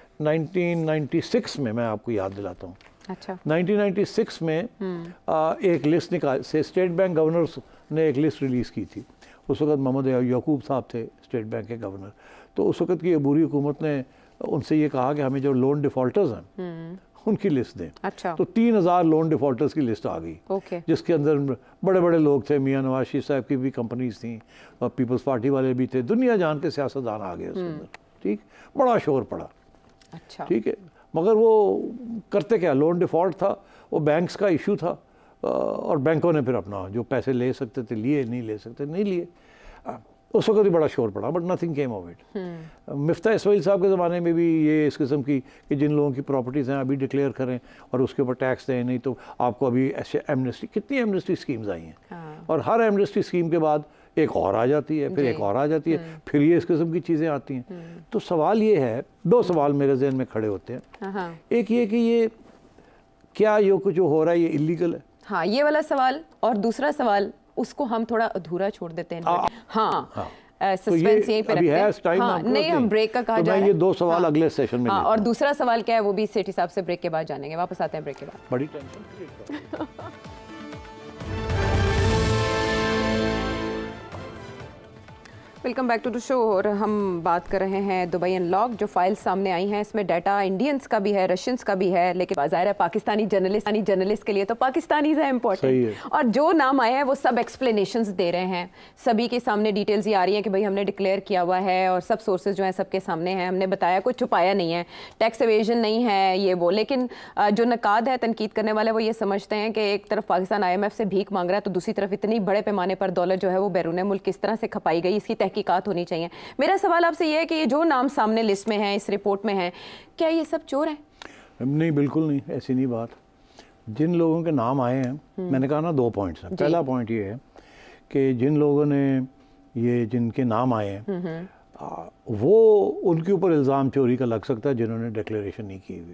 1996 में, मैं आपको याद दिलाता हूँ, अच्छा, 1996 में एक लिस्ट निकाल से स्टेट बैंक गवर्नर्स ने एक लिस्ट रिलीज़ की थी। उस वक्त मोहम्मद याकूब साहब थे स्टेट बैंक के गवर्नर। तो उस वक्त की अबूरी हुकूमत ने उनसे ये कहा कि हमें जो लोन डिफ़ॉल्टर्स हैं उनकी लिस्ट दें। अच्छा। तो 3000 लोन डिफ़ॉल्टर्स की लिस्ट आ गई, जिसके अंदर बड़े बड़े लोग थे, मियाँ नवाज शरीफ साहब की भी कंपनीज थी, और पीपल्स पार्टी वाले भी थे, दुनिया जान के सियासतदान आ गए उसके अंदर। ठीक, बड़ा शोर पड़ा। अच्छा, ठीक है, मगर वो करते क्या, लोन डिफ़ॉल्ट था, वो बैंक्स का इशू था, और बैंकों ने फिर अपना जो पैसे ले सकते थे लिए, नहीं ले सकते नहीं लिए। उस वक्त भी बड़ा शोर पड़ा, but nothing came of it. Miftah Ismail साहब के ज़माने में भी ये इस किस्म की कि जिन लोगों की प्रॉपर्टीज़ हैं अभी डिक्लेयर करें और उसके ऊपर टैक्स दें, नहीं तो आपको अभी ऐसे एमनेस्टी, कितनी एमनेस्टी स्कीम्स आई हैं, हाँ। और हर एमनेस्टी स्कीम के बाद एक और आ जाती है, फिर एक और आ जाती है, फिर ये इस किस्म की चीज़ें आती हैं। तो सवाल ये है, दो सवाल मेरे जहन में खड़े होते हैं। एक ये कि ये क्या ये कुछ जो हो रहा है ये इलीगल है, हाँ, ये वाला सवाल, और दूसरा सवाल उसको हम थोड़ा अधूरा छोड़ देते हैं। हाँ, सस्पेंस यहीं पे रखते हैं। हाँ, नहीं, हम ब्रेक का कहा जा रहा है, ये दो सवाल अगले सेशन में। हाँ, और दूसरा सवाल क्या है वो भी सेठी साहब से ब्रेक के बाद जानेंगे। वापस आते हैं ब्रेक के बाद। बड़ी tension welcome back to the show. और हम बात कर रहे हैं दुबई अनलॉक, जो फाइल्स सामने आई हैं इसमें डाटा इंडियंस का भी है, रशियंस का भी है, लेकिन ज़ाहिर है पाकिस्तानी जर्नलिस्ट के लिए तो पाकिस्तानीज़ है इम्पोर्टेंट। और जो नाम आए हैं वो सब एक्सप्लेनेशंस दे रहे हैं, सभी के सामने डिटेल्स ये आ रही हैं कि भाई हमने डिक्लेयर किया हुआ है, और सब सोर्सेज जो हैं सबके सामने हैं, हमने बताया, कुछ छुपाया नहीं है, टैक्स एवेजन नहीं है, ये वो। लेकिन जो नकाद है, तनकीद करने वाले, वो ये समझते हैं कि एक तरफ पाकिस्तान IMF से भीख मांग रहा है, तो दूसरी तरफ इतनी बड़े पैमाने पर दौलत जो है वो बैरून मुल्क किस तरह से खपाई गई, इसकी तहकीकात होनी चाहिए। मेरा सवाल आपसे ये है कि ये जो नाम सामने लिस्ट में है, इस रिपोर्ट में है, क्या ये सब चोर हैं? नहीं, बिल्कुल नहीं, ऐसी नहीं बात। जिन लोगों के नाम आए हैं, मैंने कहा ना 2 पॉइंट्स हैं। पहला पॉइंट ये है कि जिन लोगों ने ये जिनके नाम आए हैं वो उनके ऊपर इल्ज़ाम चोरी का लग सकता है जिन्होंने डिक्लेरेशन नहीं की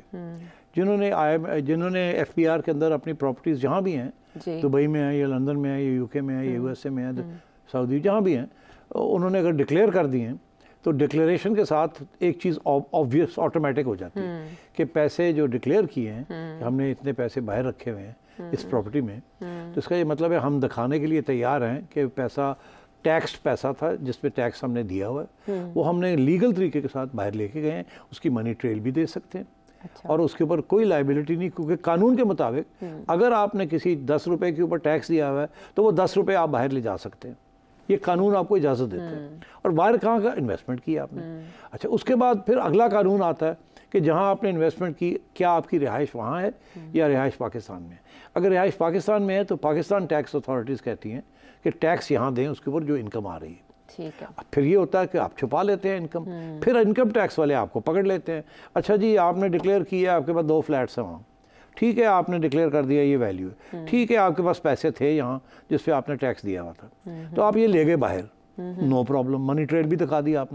हुई, जिन्होंने FPR के अंदर अपनी प्रॉपर्टीज़ जहाँ भी हैं, दुबई में है या लंदन में है या UK में है या USA में है, सऊदी, जहाँ भी हैं, उन्होंने अगर डिक्लेयर कर दिए हैं तो डिक्लेरेशन के साथ एक चीज़ ऑब्वियस ऑटोमेटिक हो जाती है कि पैसे जो डिक्लेयर किए हैं, हमने इतने पैसे बाहर रखे हुए हैं इस प्रॉपर्टी में, तो इसका ये मतलब है हम दिखाने के लिए तैयार हैं कि पैसा टैक्स पैसा था जिसपे टैक्स हमने दिया हुआ है, वो हमने लीगल तरीके के साथ बाहर लेके गए हैं, उसकी मनी ट्रेल भी दे सकते हैं। अच्छा। और उसके ऊपर कोई लाइबिलिटी नहीं, क्योंकि कानून के मुताबिक अगर आपने किसी 10 रुपए के ऊपर टैक्स दिया हुआ है तो वो 10 रुपए आप बाहर ले जा सकते हैं, ये कानून आपको इजाज़त देता है। और बाहर कहाँ का इन्वेस्टमेंट किया आपने। अच्छा, उसके बाद फिर अगला कानून आता है कि जहाँ आपने इन्वेस्टमेंट की, क्या आपकी रिहाइश वहाँ है या रिहाइश पाकिस्तान में है। अगर रिहाइश पाकिस्तान में है तो पाकिस्तान टैक्स अथॉरिटीज़ कहती हैं कि टैक्स यहाँ दें उसके ऊपर जो इनकम आ रही है। ठीक है। फिर ये होता है कि आप छुपा लेते हैं इनकम, फिर इनकम टैक्स वाले आपको पकड़ लेते हैं। अच्छा जी, आपने डिक्लेयर किया, आपके पास 2 फ्लैट्स हैं वहाँ, ठीक है, आपने डिक्लेयर कर दिया ये वैल्यू है, ठीक है, आपके पास पैसे थे यहाँ जिस पे आपने टैक्स दिया हुआ था, तो आप ये ले गए बाहर, नो प्रॉब्लम, मनी ट्रेल भी दिखा दिया आपने,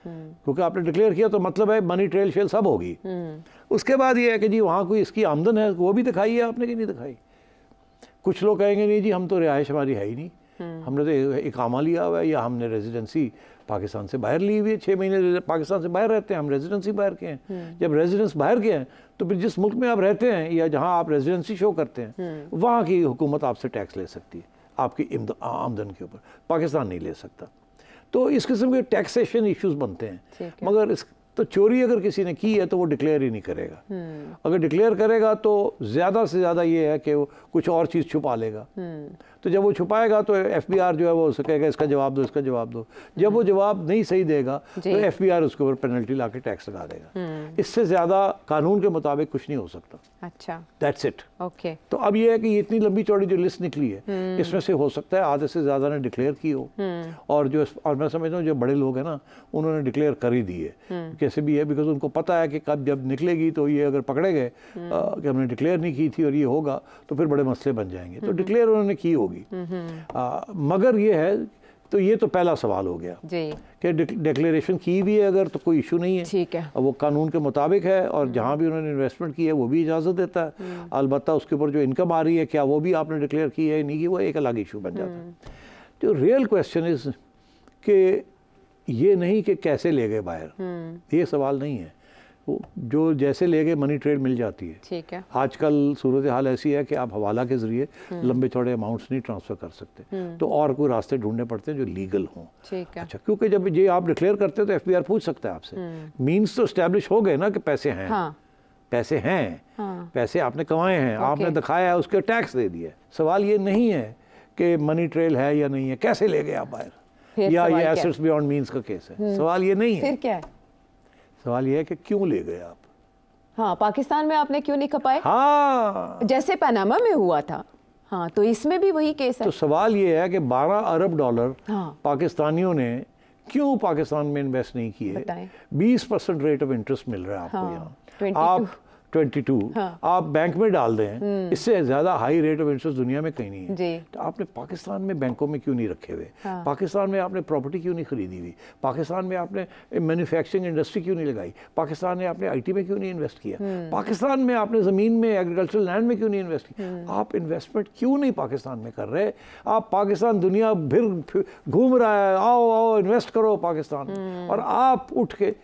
क्योंकि आपने डिक्लेयर किया तो मतलब है मनी ट्रेल शेल सब होगी। उसके बाद ये है कि जी वहाँ कोई इसकी आमदन है, वो भी दिखाई है आपने कि नहीं दिखाई। कुछ लोग कहेंगे नहीं जी हम तो रिहाइश हमारी है ही नहीं, हमने तो इकामा लिया हुआ है या हमने रेजिडेंसी पाकिस्तान से बाहर ली हुई है, 6 महीने पाकिस्तान से बाहर रहते हैं, हम रेजिडेंसी बाहर के हैं। जब रेजिडेंस बाहर के हैं तो फिर जिस मुल्क में आप रहते हैं या जहाँ आप रेजिडेंसी शो करते हैं वहाँ की हुकूमत आपसे टैक्स ले सकती है आपकी आमदन के ऊपर, पाकिस्तान नहीं ले सकता। तो इस किस्म के टैक्सेशन इश्यूज बनते हैं। मगर इस तो चोरी अगर किसी ने की है तो वो डिक्लेयर ही नहीं करेगा। अगर डिक्लेयर करेगा तो ज़्यादा से ज़्यादा ये है कि वो कुछ और चीज़ छुपा लेगा। तो जब वो छुपाएगा तो FBI जो है वो उसे कहेगा इसका जवाब दो, इसका जवाब दो। जब वो जवाब नहीं सही देगा तो FBI उसके ऊपर पेनल्टी ला के टैक्स लगा देगा। इससे ज़्यादा कानून के मुताबिक कुछ नहीं हो सकता। अच्छा, दैट्स इट। ओके। तो अब ये है कि इतनी लंबी चौड़ी जो लिस्ट निकली है इसमें से हो सकता है आधे से ज़्यादा ने डिक्लेयर की हो, और मैं समझता हूँ जो बड़े लोग हैं ना उन्होंने डिक्लेयर कर ही दी है कैसे भी है, बिकॉज उनको पता है कि कब जब निकलेगी तो ये अगर पकड़े गए कि हमने डिक्लेयर नहीं की थी और ये होगा तो फिर बड़े मसले बन जाएंगे। तो डिक्लेयर उन्होंने की होगी। मगर ये है तो ये तो पहला सवाल हो गया कि डिक्लेरेशन की भी है अगर तो कोई इशू नहीं है, ठीक है, वो कानून के मुताबिक है और जहाँ भी उन्होंने इन्वेस्टमेंट की है वो भी इजाज़त देता है। अलबत्ता उसके ऊपर जो इनकम आ रही है क्या वो भी आपने डिक्लेयर की है नहीं की, वो एक अलग इशू बन जाता है। तो रियल क्वेश्चन इज कि ये नहीं कि कैसे ले गए बाहर, ये सवाल नहीं है। वो जो जैसे ले गए मनी ट्रेड मिल जाती है। ठीक है। आजकल सूरत हाल ऐसी है कि आप हवाला के ज़रिए लंबे चौड़े अमाउंट्स नहीं ट्रांसफ़र कर सकते, तो और कोई रास्ते ढूंढने पड़ते हैं जो लीगल हों। ठीक है। अच्छा, क्योंकि जब ये आप डिक्लेयर करते हैं तो FBI पूछ सकता है आपसे, मीन्स तो इस्टेब्लिश हो गए ना कि पैसे हैं। हाँ। पैसे हैं। हाँ। पैसे आपने कमाए हैं, आपने दिखाया है, उसके टैक्स दे दिया। सवाल ये नहीं है कि मनी ट्रेल है या नहीं है, कैसे ले गए आप बाहर, या ये एसेट्स बियॉन्ड मीन्स का केस है। सवाल ये नहीं है। फिर क्या है? सवाल ये है कि क्यों ले गए आप। हाँ, पाकिस्तान में आपने क्यों नहीं खपाए? हाँ, जैसे पनामा में हुआ था। हाँ, तो इसमें भी वही केस है। तो सवाल ये है कि 12 अरब डॉलर पाकिस्तानियों ने क्यों पाकिस्तान में इन्वेस्ट नहीं किए। 20% रेट ऑफ इंटरेस्ट मिल रहा है आपको। यहाँ आप 22 आप बैंक में डाल दें, इससे ज़्यादा हाई रेट ऑफ इंटरेस्ट दुनिया में कहीं नहीं है। तो आपने पाकिस्तान में बैंकों में क्यों नहीं रखे हुए? पाकिस्तान में आपने प्रॉपर्टी क्यों नहीं खरीदी हुई? पाकिस्तान में आपने मैन्युफैक्चरिंग इंडस्ट्री क्यों नहीं लगाई? पाकिस्तान में आपने IT में क्यों नहीं इन्वेस्ट किया? पाकिस्तान में आपने ज़मीन में एग्रीकल्चरल लैंड में क्यों नहीं इन्वेस्ट किया? आप इन्वेस्टमेंट क्यों नहीं पाकिस्तान में कर रहे? आप पाकिस्तान दुनिया भर घूम रहा है, आओ आओ इन्वेस्ट करो पाकिस्तान, और आप उठ के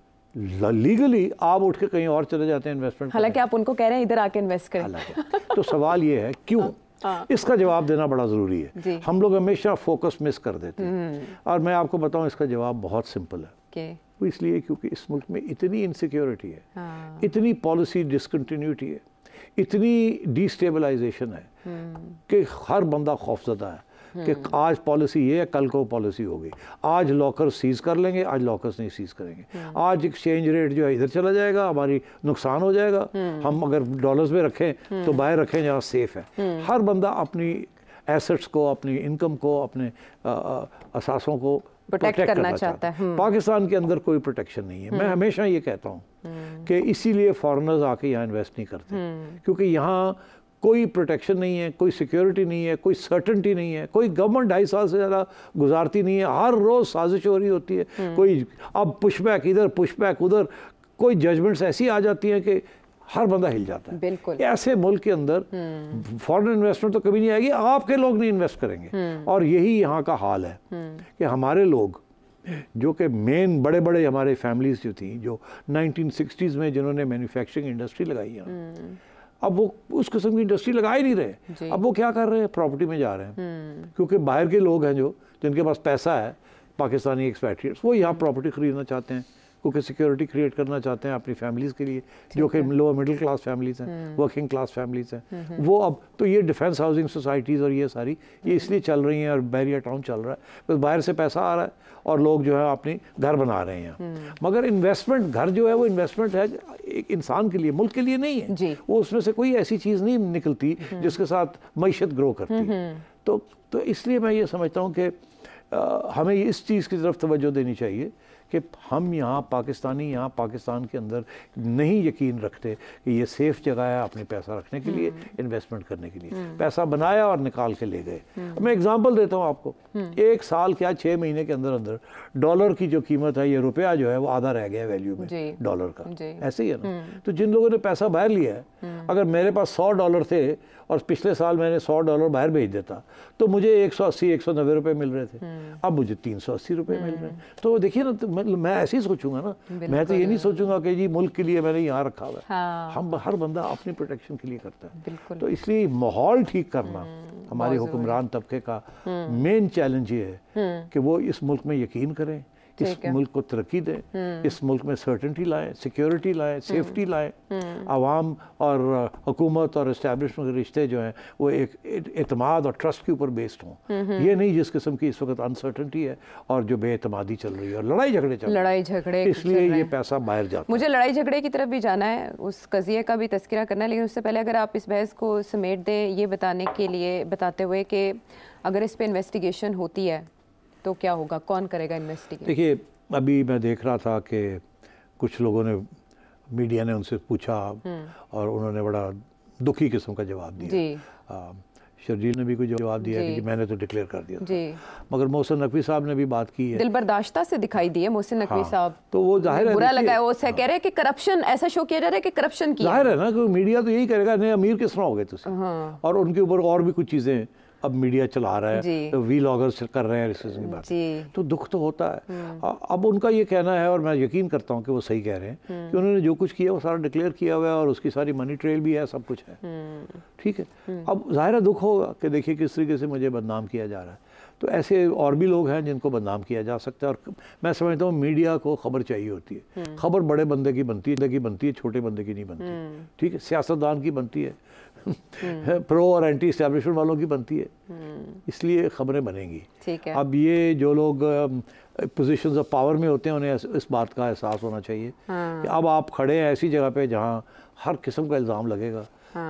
लीगली आप उठ के कहीं और चले जाते हैं इन्वेस्टमेंट। हालांकि आप उनको कह रहे हैं इधर आके इन्वेस्ट करें। तो सवाल ये है क्यों, इसका जवाब देना बड़ा ज़रूरी है। हम लोग हमेशा फोकस मिस कर देते हैं, और मैं आपको बताऊं इसका जवाब बहुत सिंपल है। वो इसलिए क्योंकि इस मुल्क में इतनी इनसिक्योरिटी है, इतनी पॉलिसी डिसकंटिन्यूटी है, इतनी डिस्टेबलाइजेशन है कि हर बंदा खौफजदा है कि आज पॉलिसी ये है, कल को पॉलिसी होगी। आज लॉकर सीज कर लेंगे, आज लॉकर्स नहीं सीज करेंगे। आज एक्सचेंज रेट जो है इधर चला जाएगा, हमारी नुकसान हो जाएगा। हम अगर डॉलर्स में रखें तो बाहर रखें जहाँ सेफ है। हर बंदा अपनी एसेट्स को, अपनी इनकम को, अपने असासों को प्रोटेक्ट करना चाहता है। पाकिस्तान के अंदर कोई प्रोटेक्शन नहीं है। मैं हमेशा ये कहता हूँ कि इसीलिए फॉरेनर्स आके यहाँ इन्वेस्ट नहीं करते, क्योंकि यहाँ कोई प्रोटेक्शन नहीं है, कोई सिक्योरिटी नहीं है, कोई सर्टेनिटी नहीं है, कोई गवर्नमेंट 2.5 साल से ज़्यादा गुजारती नहीं है। हर रोज़ साजिश हो रही होती है, कोई अब पुशबैक इधर पुशबैक उधर, कोई जजमेंट्स ऐसी आ जाती हैं कि हर बंदा हिल जाता है। बिल्कुल। ऐसे मुल्क के अंदर फॉरेन इन्वेस्टमेंट तो कभी नहीं आएगी, आपके लोग नहीं इन्वेस्ट करेंगे। और यही यहाँ का हाल है कि हमारे लोग जो कि मेन बड़े बड़े हमारे फैमिलीज जो थी, जो 1960s में जिन्होंने मैन्युफैक्चरिंग इंडस्ट्री लगाई है, अब वो उस किस्म की इंडस्ट्री लगा ही नहीं रहे। अब वो क्या कर रहे हैं, प्रॉपर्टी में जा रहे हैं, क्योंकि बाहर के लोग हैं जो जिनके पास पैसा है, पाकिस्तानी एक्सपैट्रिएट्स, वो यहाँ प्रॉपर्टी खरीदना चाहते हैं क्योंकि सिक्योरिटी क्रिएट करना चाहते हैं अपनी फैमिलीज़ के लिए, जो कि लोअर मिडिल क्लास फैमिलीज़ हैं, वर्किंग क्लास फैमिलीज़ हैं। वो अब तो ये डिफेंस हाउसिंग सोसाइटीज़ और ये सारी ये इसलिए चल रही हैं, और बैरियर टाउन चल रहा है, बस बाहर से पैसा आ रहा है और लोग जो है अपनी घर बना रहे हैं। मगर इन्वेस्टमेंट, घर जो है वो इन्वेस्टमेंट है एक इंसान के लिए, मुल्क के लिए नहीं है। वो उसमें से कोई ऐसी चीज़ नहीं निकलती जिसके साथ मईशत ग्रो करती है। तो इसलिए मैं ये समझता हूँ कि हमें इस चीज़ की तरफ तवज्जो देनी चाहिए कि हम यहाँ पाकिस्तान के अंदर नहीं यकीन रखते कि ये सेफ जगह है अपने पैसा रखने के लिए, इन्वेस्टमेंट करने के लिए। पैसा बनाया और निकाल के ले गए। मैं एग्जांपल देता हूँ आपको, एक साल क्या 6 महीने के अंदर अंदर डॉलर की जो कीमत है, ये रुपया जो है वो आधा रह गया वैल्यू में डॉलर का। ऐसे ही है ना। तो जिन लोगों ने पैसा बाहर लिया है, अगर मेरे पास $100 थे और पिछले साल मैंने $100 बाहर भेज देता तो मुझे 180-190 रुपए मिल रहे थे, अब मुझे 380 रुपए मिल रहे हैं। तो देखिए ना, तो मैं ऐसे ही सोचूंगा ना, मैं तो ये नहीं सोचूंगा कि जी मुल्क के लिए मैंने यहाँ रखा हुआ है। हम हर बंदा अपनी प्रोटेक्शन के लिए करता है। तो इसलिए माहौल ठीक करना हमारे हुक्मरान तबके का मेन चैलेंज ये है कि वो इस मुल्क में यकीन करें, इस मुल्क को तरक्की दें, इस मुल्क में सर्टेनिटी लाएं, सिक्योरिटी लाएं, सेफ्टी लाएं। आवाम और हुकूमत और इस्टेब्लिशमेंट के रिश्ते जो हैं वो एक एतमाद और ट्रस्ट के ऊपर बेस्ड हों। ये नहीं जिस किस्म की इस वक्त अनसर्टेनिटी है और जो बेएतमादी चल रही है और लड़ाई झगड़े चल रहे हैं, इसलिए ये पैसा बाहर जाता है। मुझे लड़ाई झगड़े की तरफ भी जाना है, उस कज़िये का भी तज़किरा करना है, लेकिन उससे पहले अगर आप इस बहस को समेट दें ये बताते हुए कि अगर इस पर इन्वेस्टिगेशन होती है तो क्या होगा, कौन करेगा इन्वेस्टिगेशन? देखिए, अभी मैं देख रहा था कि कुछ लोगों ने, मीडिया ने उनसे पूछा और उन्होंने बड़ा दुखी किस्म का जवाब दिया। शर्जील ने भी कोई जवाब दिया कि मैंने तो डिक्लेयर कर दिया था। मगर मोहसिन नकवी साहब ने भी बात की है, दिलबर्दाश्ता से दिखाई दी है मोहसिन नकवी साहब। तो वो जाहिर है बुरा लगा है, वो कह रहे हैं कि करप्शन, ऐसा शो किया जा रहा है कि करप्शन की। जाहिर है ना कि मीडिया तो यही करेगा, नहीं अमीर किस तरह हो गए तुम, और उनके ऊपर और भी कुछ चीजें अब मीडिया चला रहा है, तो वीलॉगर्स कर रहे हैं इस किस्म की बात, तो दुख तो होता है। अब उनका ये कहना है और मैं यकीन करता हूँ कि वो सही कह रहे हैं कि उन्होंने जो कुछ किया वो सारा डिक्लेयर किया हुआ है और उसकी सारी मनी ट्रेल भी है, सब कुछ है, ठीक है। अब ज़ाहिर दुख होगा कि देखिए किस तरीके से मुझे बदनाम किया जा रहा है। तो ऐसे और भी लोग हैं जिनको बदनाम किया जा सकता है, और मैं समझता हूँ मीडिया को खबर चाहिए होती है। खबर बड़े बंदे की बनती है, छोटे बंदे की नहीं बनती, ठीक है। सियासतदान की बनती है, प्रो और एंटी एस्टैब्लिशमेंट वालों की बनती है, इसलिए खबरें बनेंगी, ठीक है। अब ये जो लोग पोजीशंस ऑफ पावर में होते हैं उन्हें इस बात का एहसास होना चाहिए कि अब आप खड़े हैं ऐसी जगह पे जहाँ हर किस्म का इल्ज़ाम लगेगा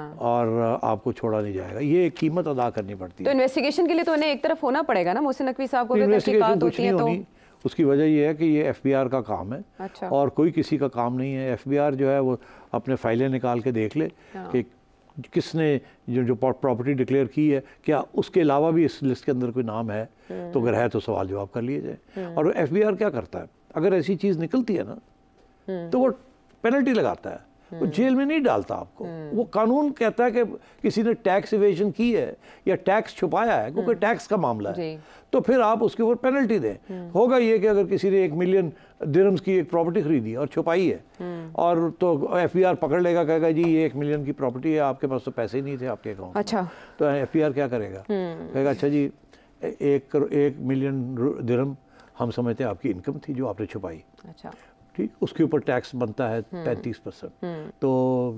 और आपको छोड़ा नहीं जाएगा, ये कीमत अदा करनी पड़ती है। तो इन्वेस्टिगेशन के लिए तो उन्हें एक तरफ होना पड़ेगा ना, मोहसिन नकवी साहब को इन्वेस्टिगेशन कुछ नहीं होनी, उसकी वजह ये है कि ये FBI का काम है। अच्छा। और कोई किसी का काम नहीं है। FBI जो है वो अपने फाइलें निकाल के देख ले कि किसने जो प्रॉपर्टी डिक्लेयर की है, क्या उसके अलावा भी इस लिस्ट के अंदर कोई नाम है, तो अगर है तो सवाल जवाब कर लिए जाए। और FBI क्या करता है, अगर ऐसी चीज़ निकलती है ना तो वो पेनल्टी लगाता है, वो जेल में नहीं डालता आपको। वो कानून कहता है कि किसी ने टैक्स इवेजन की है या टैक्स छुपाया है, क्योंकि टैक्स का मामला है, तो फिर आप उसके ऊपर पेनल्टी दें। होगा ये कि अगर किसी ने 1 मिलियन दिरहम्स की एक प्रॉपर्टी खरीदी और छुपाई है और तो FBI पकड़ लेगा, कहेगा जी ये 1 मिलियन की प्रॉपर्टी है, आपके पास तो पैसे ही नहीं थे आपके अकाउंट। अच्छा। तो FBI क्या करेगा, कहेगा अच्छा जी 1 मिलियन दिरहम हम समझते हैं आपकी इनकम थी जो आपने छुपाई। अच्छा, ठीक, उसके ऊपर टैक्स बनता है 35%। तो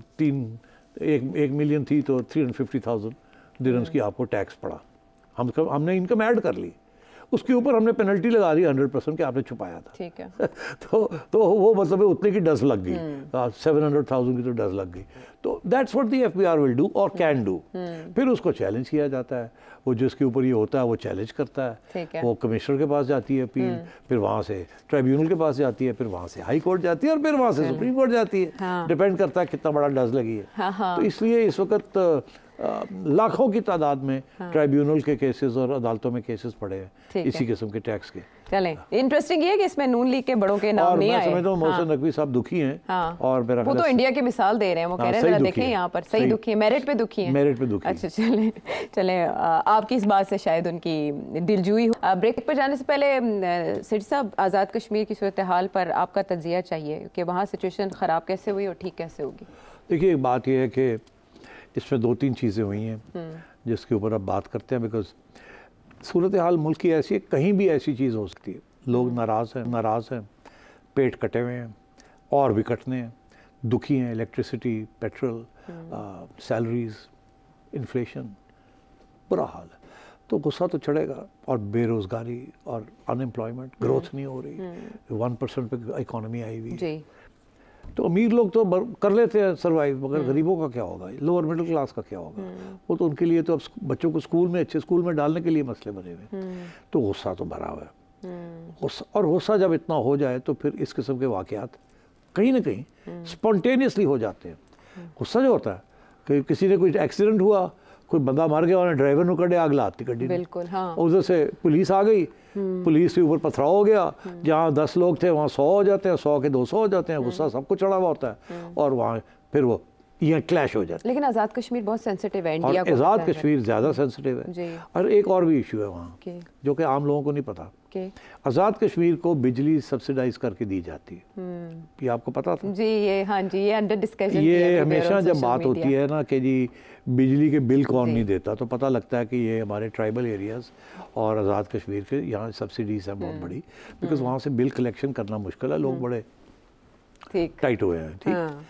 1 मिलियन थी तो 350,000 दिरहम्स की आपको टैक्स पड़ा, हमने इनकम ऐड कर ली, उसके ऊपर हमने पेनल्टी लगा दी 100% कि आपने छुपाया था, ठीक है। तो वो मतलब उतने की डज लग गई, 700,000 की तो डज लग गई। तो that's what the FBI will do और कैन डू। फिर उसको चैलेंज किया जाता है, वो जिसके ऊपर ये होता है वो चैलेंज करता है, वो कमिश्नर के पास जाती है अपील, फिर वहाँ से ट्राइब्यूनल के पास जाती है, फिर वहाँ से हाई कोर्ट जाती है और फिर वहाँ से सुप्रीम कोर्ट जाती है। डिपेंड करता है कितना बड़ा डज लगी है। तो इसलिए इस वक्त लाखों की तादाद में ट्राइब्यूनल के केसेस और अदालतों में केसेस पड़े हैं इसी किस्म के टैक्स के। चलें, इंटरेस्टिंग ये है कि इसमें नून लीग के बड़ों के नाम नहीं आए। मैं समझता हूँ मोहसिन नकवी साहब दुखी हैं और मेरा वो तो इंडिया की मिसाल दे रहे हैं, वो कह रहे हैं देखें यहाँ पर सही दुखी है, मेरिट पे दुखी है, मेरिट पे दुखी। अच्छा चलें आपकी इस बात से शायद उनकी दिलजुई हो। ब्रेक पर जाने से पहले सिटी साहब, आज़ाद कश्मीर की सूरत हाल पर आपका तजिया चाहिए कि वहाँ सिचुएशन ख़राब कैसे हुई और ठीक कैसे होगी। देखिए, एक बात यह है कि इसमें 2-3 चीज़ें हुई हैं जिसके ऊपर अब बात करते हैं, बिकॉज सूरत हाल मुल्क की ऐसी है, कहीं भी ऐसी चीज़ हो सकती है। लोग नाराज़ हैं, पेट कटे हुए हैं और भी कटने हैं, दुखी हैं, इलेक्ट्रिसिटी, पेट्रोल, सैलरीज, इन्फ्लेशन, बुरा हाल है। तो गुस्सा तो चढ़ेगा, और बेरोज़गारी और अनएम्प्लॉयमेंट, ग्रोथ नहीं हो रही, 1% पे इकॉनमी आई हुई। तो अमीर लोग तो कर लेते हैं सर्वाइव, मगर गरीबों का क्या होगा, लोअर मिडिल क्लास का क्या होगा? वो तो उनके लिए तो अब बच्चों को स्कूल में, अच्छे स्कूल में डालने के लिए मसले बने हुए। तो गुस्सा तो भरा हुआ है, और गुस्सा जब इतना हो जाए तो फिर इस किस्म के वाक़यात कहीं ना कहीं स्पॉन्टेनियसली हो जाते हैं। गुस्सा जो होता है कि किसी ने कोई एक्सीडेंट हुआ, कोई बंदा मर गया, उन्हें ड्राइवर ने कड़े आग लाती गड्डी, बिल्कुल, हाँ। उधर से पुलिस आ गई, पुलिस के ऊपर पथराव हो गया, जहाँ 10 लोग थे वहाँ 100 हो जाते हैं, 100 के 200 हो जाते हैं, गुस्सा सबको चढ़ा हुआ होता है और वहाँ फिर वो ये क्लैश हो जाता है। लेकिन आज़ाद कश्मीर बहुत सेंसिटिव है, इंडिया को आज़ाद कश्मीर ज़्यादा सेंसिटिव है। और एक और भी इशू है वहाँ जो कि आम लोगों को नहीं पता। आज़ाद कश्मीर को बिजली सब्सिडाइज करके दी जाती है, ये आपको पता था? जी, ये हाँ जी, ये अंडर डिस्कशन। ये हमेशा जब बात होती है ना कि जी बिजली के बिल कौन नहीं देता, तो पता लगता है कि ये हमारे ट्राइबल एरियाज़ और आज़ाद कश्मीर के यहाँ सब्सिडीज़ हैं बहुत बड़ी, बिकॉज वहाँ से बिल कलेक्शन करना मुश्किल है, लोग बड़े टाइट हुए हैं। ठीक,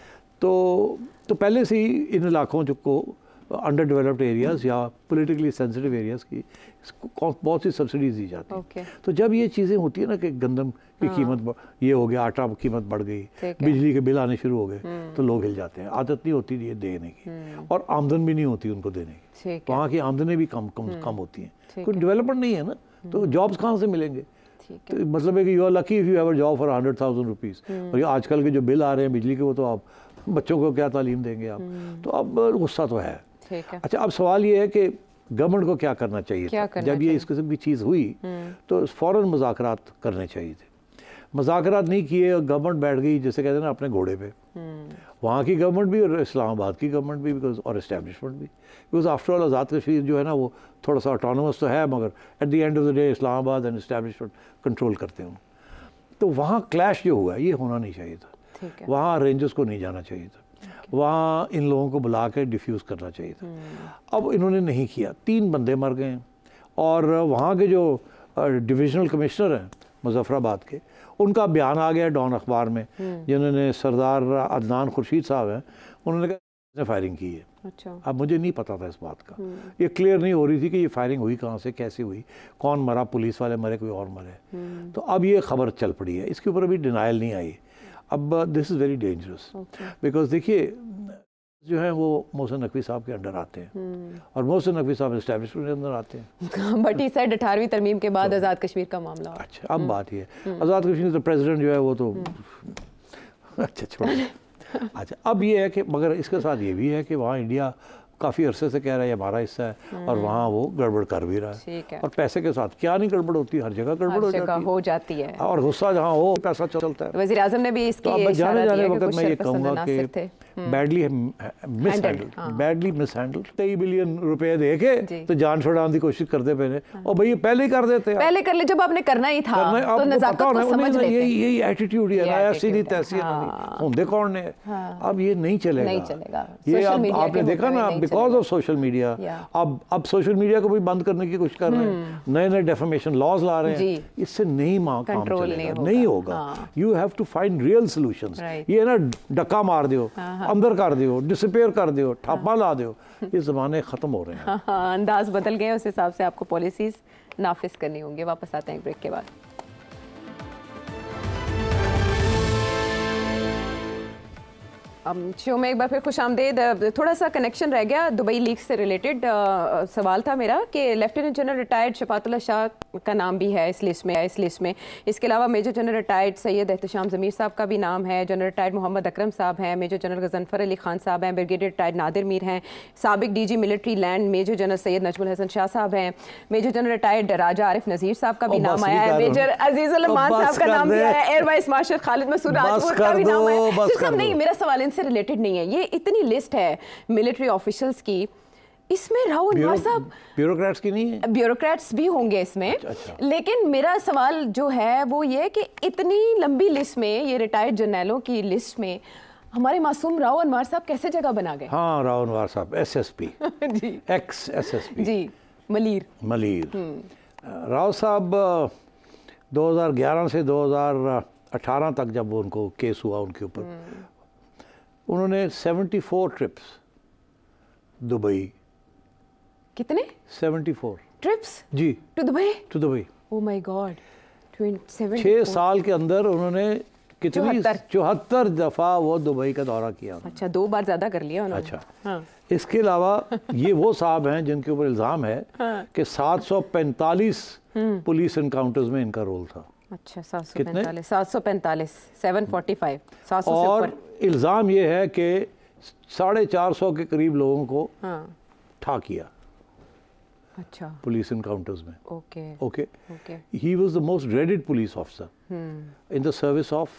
तो पहले से ही इन इलाकों जो को अंडर डेवलप्ड एरियाज़ या पॉलिटिकली सेंसिटिव एरियाज़ की बहुत सी सब्सिडीज दी जाती हैं। तो जब ये चीज़ें होती है ना कि गंदम की कीमत ये हो गया, आटा की कीमत बढ़ गई, बिजली के बिल आने शुरू हो गए, तो लोग हिल जाते हैं। आदत नहीं होती ये देने की और आमदन भी नहीं होती उनको देने की, वहाँ की आमदनें भी कम होती हैं, कोई डेवलपमेंट नहीं है ना, तो जॉब्स कहाँ से मिलेंगे? तो मतलब है कि you are lucky if you have a job for 100,000 rupees. और ये आजकल के जो बिल आ रहे हैं बिजली के, वो तो आप बच्चों को क्या तालीम देंगे आप? तो अब गुस्सा तो है। अच्छा, अब सवाल ये है कि गवर्नमेंट को क्या करना चाहिए जब ये इस किस्म की चीज़ हुई, तो फ़ौरन मुज़ाकरात करने चाहिए थे। मुज़ाकरात नहीं किए, गवर्नमेंट बैठ गई जैसे कहते हैं ना अपने घोड़े पे, वहाँ की गवर्नमेंट भी और इस्लामाबाद की गवर्नमेंट भी, बिकॉज और इस्टेब्लिशमेंट भी, because after all Azad Kashmir जो है ना वो थोड़ा सा ऑटोनोमस तो है, मगर at the end of the day Islamabad and establishment control करते हैं। तो वहाँ क्लैश जो हुआ ये होना नहीं चाहिए था, वहाँ रेंजर्स को नहीं जाना चाहिए था, वहाँ इन लोगों को बुला के डिफ्यूज़ करना चाहिए था। अब इन्होंने नहीं किया, 3 बंदे मर गए हैं। और वहाँ के जो डिविजनल कमिश्नर हैं मुजफ्फराबाद के, उनका बयान आ गया डॉन अखबार में, जिन्होंने सरदार अदनान खुर्शीद साहब हैं, उन्होंने कहा फायरिंग की है। अच्छा। अब मुझे नहीं पता था इस बात का, ये क्लियर नहीं हो रही थी कि ये फायरिंग हुई कहाँ से, कैसे हुई, कौन मरा, पुलिस वाले मरे, कोई और मरे। तो अब ये खबर चल पड़ी है, इसके ऊपर अभी डिनाइल नहीं आई। अब this is very dangerous, because देखिए जो है वो मोहसिन नकवी साहब के अंडर आते हैं और मोहसिन नकवी साहब एस्टैब्लिशमेंट के अंदर आते हैं। बट ही सेड 18वीं तरमीम के बाद आज़ाद कश्मीर का मामला। अच्छा, अब बात ये आज़ाद कश्मीर तो प्रेसिडेंट जो है वो तो अच्छा छोड़ो। अच्छा, अब ये है कि मगर इसके साथ ये भी है कि वहाँ इंडिया काफ़ी अरसे से कह रहा है ये हमारा हिस्सा है और वहाँ वो गड़बड़ कर भी रहा है। और पैसे के साथ क्या नहीं गड़बड़ होती, हर जगह गड़बड़ हो जाती है और गुस्सा जहाँ हो पैसा चलता है। वज़ीर आज़म ने भी इसकी जाने वक्त मैं ये कहूँगा कि बैडली मिसहैंडल 23 बिलियन रुपए दे के तो जान छुड़ाने की कोशिश करते पहले, और भाई पहले ही कर देते, पहले कर ले जब आपने करना ही था तो नज़ाकत को समझ लेते। यही एटीट्यूड है ना, सीधी तहसील होंदे कौन ने। अब ये नहीं चलेगा, ये आपने देखा ना, बिकॉज ऑफ सोशल मीडिया। अब सोशल मीडिया को भी बंद करने की कोशिश कर रहे हैं, नए डेफेमेशन लॉज ला रहे हैं, इससे नहीं काम चलेगा, नहीं होगा। You have to find real solutions. ये ना डक्का मार दो, अंदर कर दो, डिसअपीयर कर दो, ठापा ला दो, ये ज़माने ख़त्म हो रहे हैं। अंदाज बदल गए, उस हिसाब से आपको पॉलिसीज़ नाफिज करनी होंगी। वापस आते हैं एक ब्रेक के बाद। शो में एक बार फिर खुश आमदेद। थोड़ा सा कनेक्शन रह गया दुबई लीग से रिलेटेड। सवाल था मेरा कि lieutenant general retired Shafatullah Shah का नाम भी है इस लिस्ट में। इसके अलावा major general retired Syed Ehtesham Zameer साहब का भी नाम है, जनरल रिटायर्ड मोहम्मद अकरम साहब हैं, मेजर जनरल गजनफर अली खान साहब हैं, ब्रिगेडियर रिटायर्ड नादिर मीर हैं, साबिक DG military land major general Syed Najmul Hasan Shah साहब हैं, major general retired Raja Arif Nazir साहब का भी नाम आया है, मेजर अजीजुल रहमान साहब का नाम भी आया है, air vice marshal Khalid Masood Rajput का भी नाम आया। नहीं, मेरा सवाल इनसे रिलेटेड नहीं है, ये इतनी लिस्ट है मिलिट्री ऑफिशियल्स की, इसमें राव अनवर साहब ब्यूरोक्रेट्स की नहीं है, ब्यूरोक्रेट्स भी होंगे इसमें। अच्छा। लेकिन मेरा सवाल जो है वो ये कि इतनी लंबी लिस्ट में, ये रिटायर्ड जर्नलों की लिस्ट में हमारे मासूम राव अनवर साहब कैसे जगह बना गए? हाँ, राव अनवर साहब SSP ji, ex SSP ji, Malir. Rao साहब 2011 से 2018 तक जब उनको केस हुआ उनके ऊपर, उन्होंने 74 ट्रिप्स दुबई। कितने? 74 ट्रिप्स जी, to Dubai. Oh my god, 6 साल के अंदर उन्होंने कितनी 74 दफ़ा वो दुबई का दौरा किया। अच्छा, 2 बार ज़्यादा कर लिया उन्होंने। अच्छा, हाँ। इसके अलावा ये वो साहब हैं जिनके ऊपर इल्ज़ाम है कि 745 पुलिस इनकाउंटर्स में इनका रोल था। अच्छा, 745 745 700 से और ऊपर। इल्ज़ाम ये है कि 450 के करीब लोगों को ठा किया। अच्छा, पुलिस इनकाउंटर्स में। Okay okay, he was the most dreaded police officer in the service of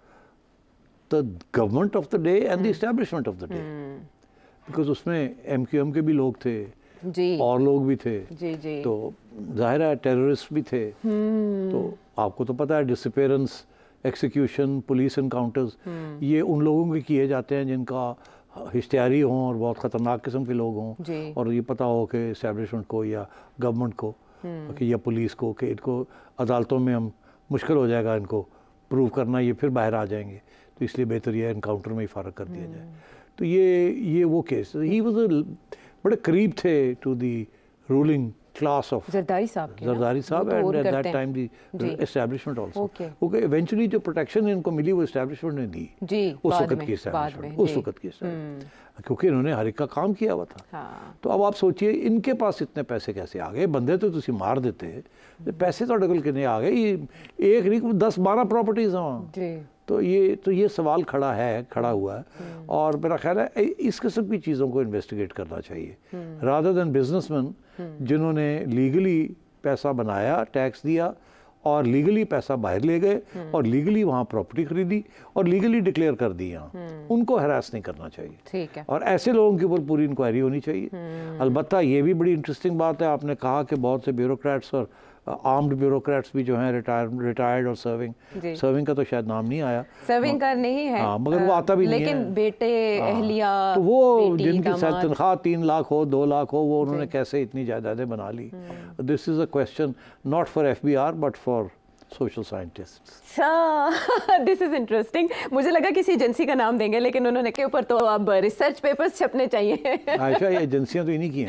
the government of the day and the establishment of the day, because उसमें MQM के भी लोग थे जी, और लोग भी थे जी जी, तो जाहिर है टेररिस्ट भी थे। तो आपको तो पता है डिसअपीयरेंस, एक्सिक्यूशन, पुलिस इनकाउंटर्स ये उन लोगों के किए जाते हैं जिनका हिस्ट्यारी हों और बहुत ख़तरनाक किस्म के लोग हों और ये पता हो कि इस्टेब्लिशमेंट को या गवर्नमेंट को कि या पुलिस को कि इनको अदालतों में हम मुश्किल हो जाएगा इनको प्रूव करना, ये फिर बाहर आ जाएंगे, तो इसलिए बेहतर ये इनकाउंटर में ही फ़र्क कर दिया जाए। तो ये वो केस, ही वाज बड़े करीब थे to the ruling class of Zardari साहब and at that time the establishment also. Okay, eventually जो प्रोटेक्शन इनको मिली वो एस्टैब्लिशमेंट ने दी जी, उस वक्त की एस्टैब्लिशमेंट, उस वक्त की एस्टैब्लिशमेंट, क्योंकि इन्होंने हर एक का काम किया हुआ था। हाँ। तो अब आप सोचिए इनके पास इतने पैसे कैसे आ गए? बंदे तो तुसी मार देते, पैसे तो अडगल कितने आ गए? एक नहीं 10-12 प्रॉपर्टीज हैं। तो ये सवाल खड़ा हुआ है और मेरा ख्याल है इस किस्म की चीज़ों को इन्वेस्टिगेट करना चाहिए रादर देन बिजनेसमैन जिन्होंने लीगली पैसा बनाया, टैक्स दिया और लीगली पैसा बाहर ले गए और लीगली वहाँ प्रॉपर्टी खरीदी और लीगली डिक्लेयर कर दी यहाँ, उनको हरास नहीं करना चाहिए। ठीक है। और ऐसे लोगों के ऊपर पूरी इंक्वायरी होनी चाहिए। अलबत्ता ये भी बड़ी इंटरेस्टिंग बात है, आपने कहा कि बहुत से ब्यूरोक्रेट्स और आर्म्ड ब्यूरोक्रेट्स भी जो हैं रिटायर्ड और सर्विंग का तो शायद नाम नहीं आया, सर्विंग का नहीं है। हाँ, मगर वो आता भी नहीं है, लेकिन बेटे अहलिया, तो वो जिनकी तनख्वाह 3 लाख हो 2 लाख हो वो उन्होंने कैसे इतनी जायदादें बना ली? This is a question not for FBR but for social scientists. This is interesting. मुझे लगा किसी एजेंसी का नाम देंगे लेकिन उन्होंने के ऊपर तो अब रिसर्च पेपर्स छपने चाहिए। अच्छा, ये एजेंसियां तो इन्हीं की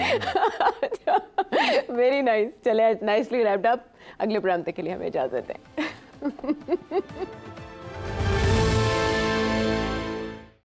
हैं। Very nice. चले, नाइसली रैप्ड अप। अगले प्रोग्राम तक के लिए हमें इजाजत है।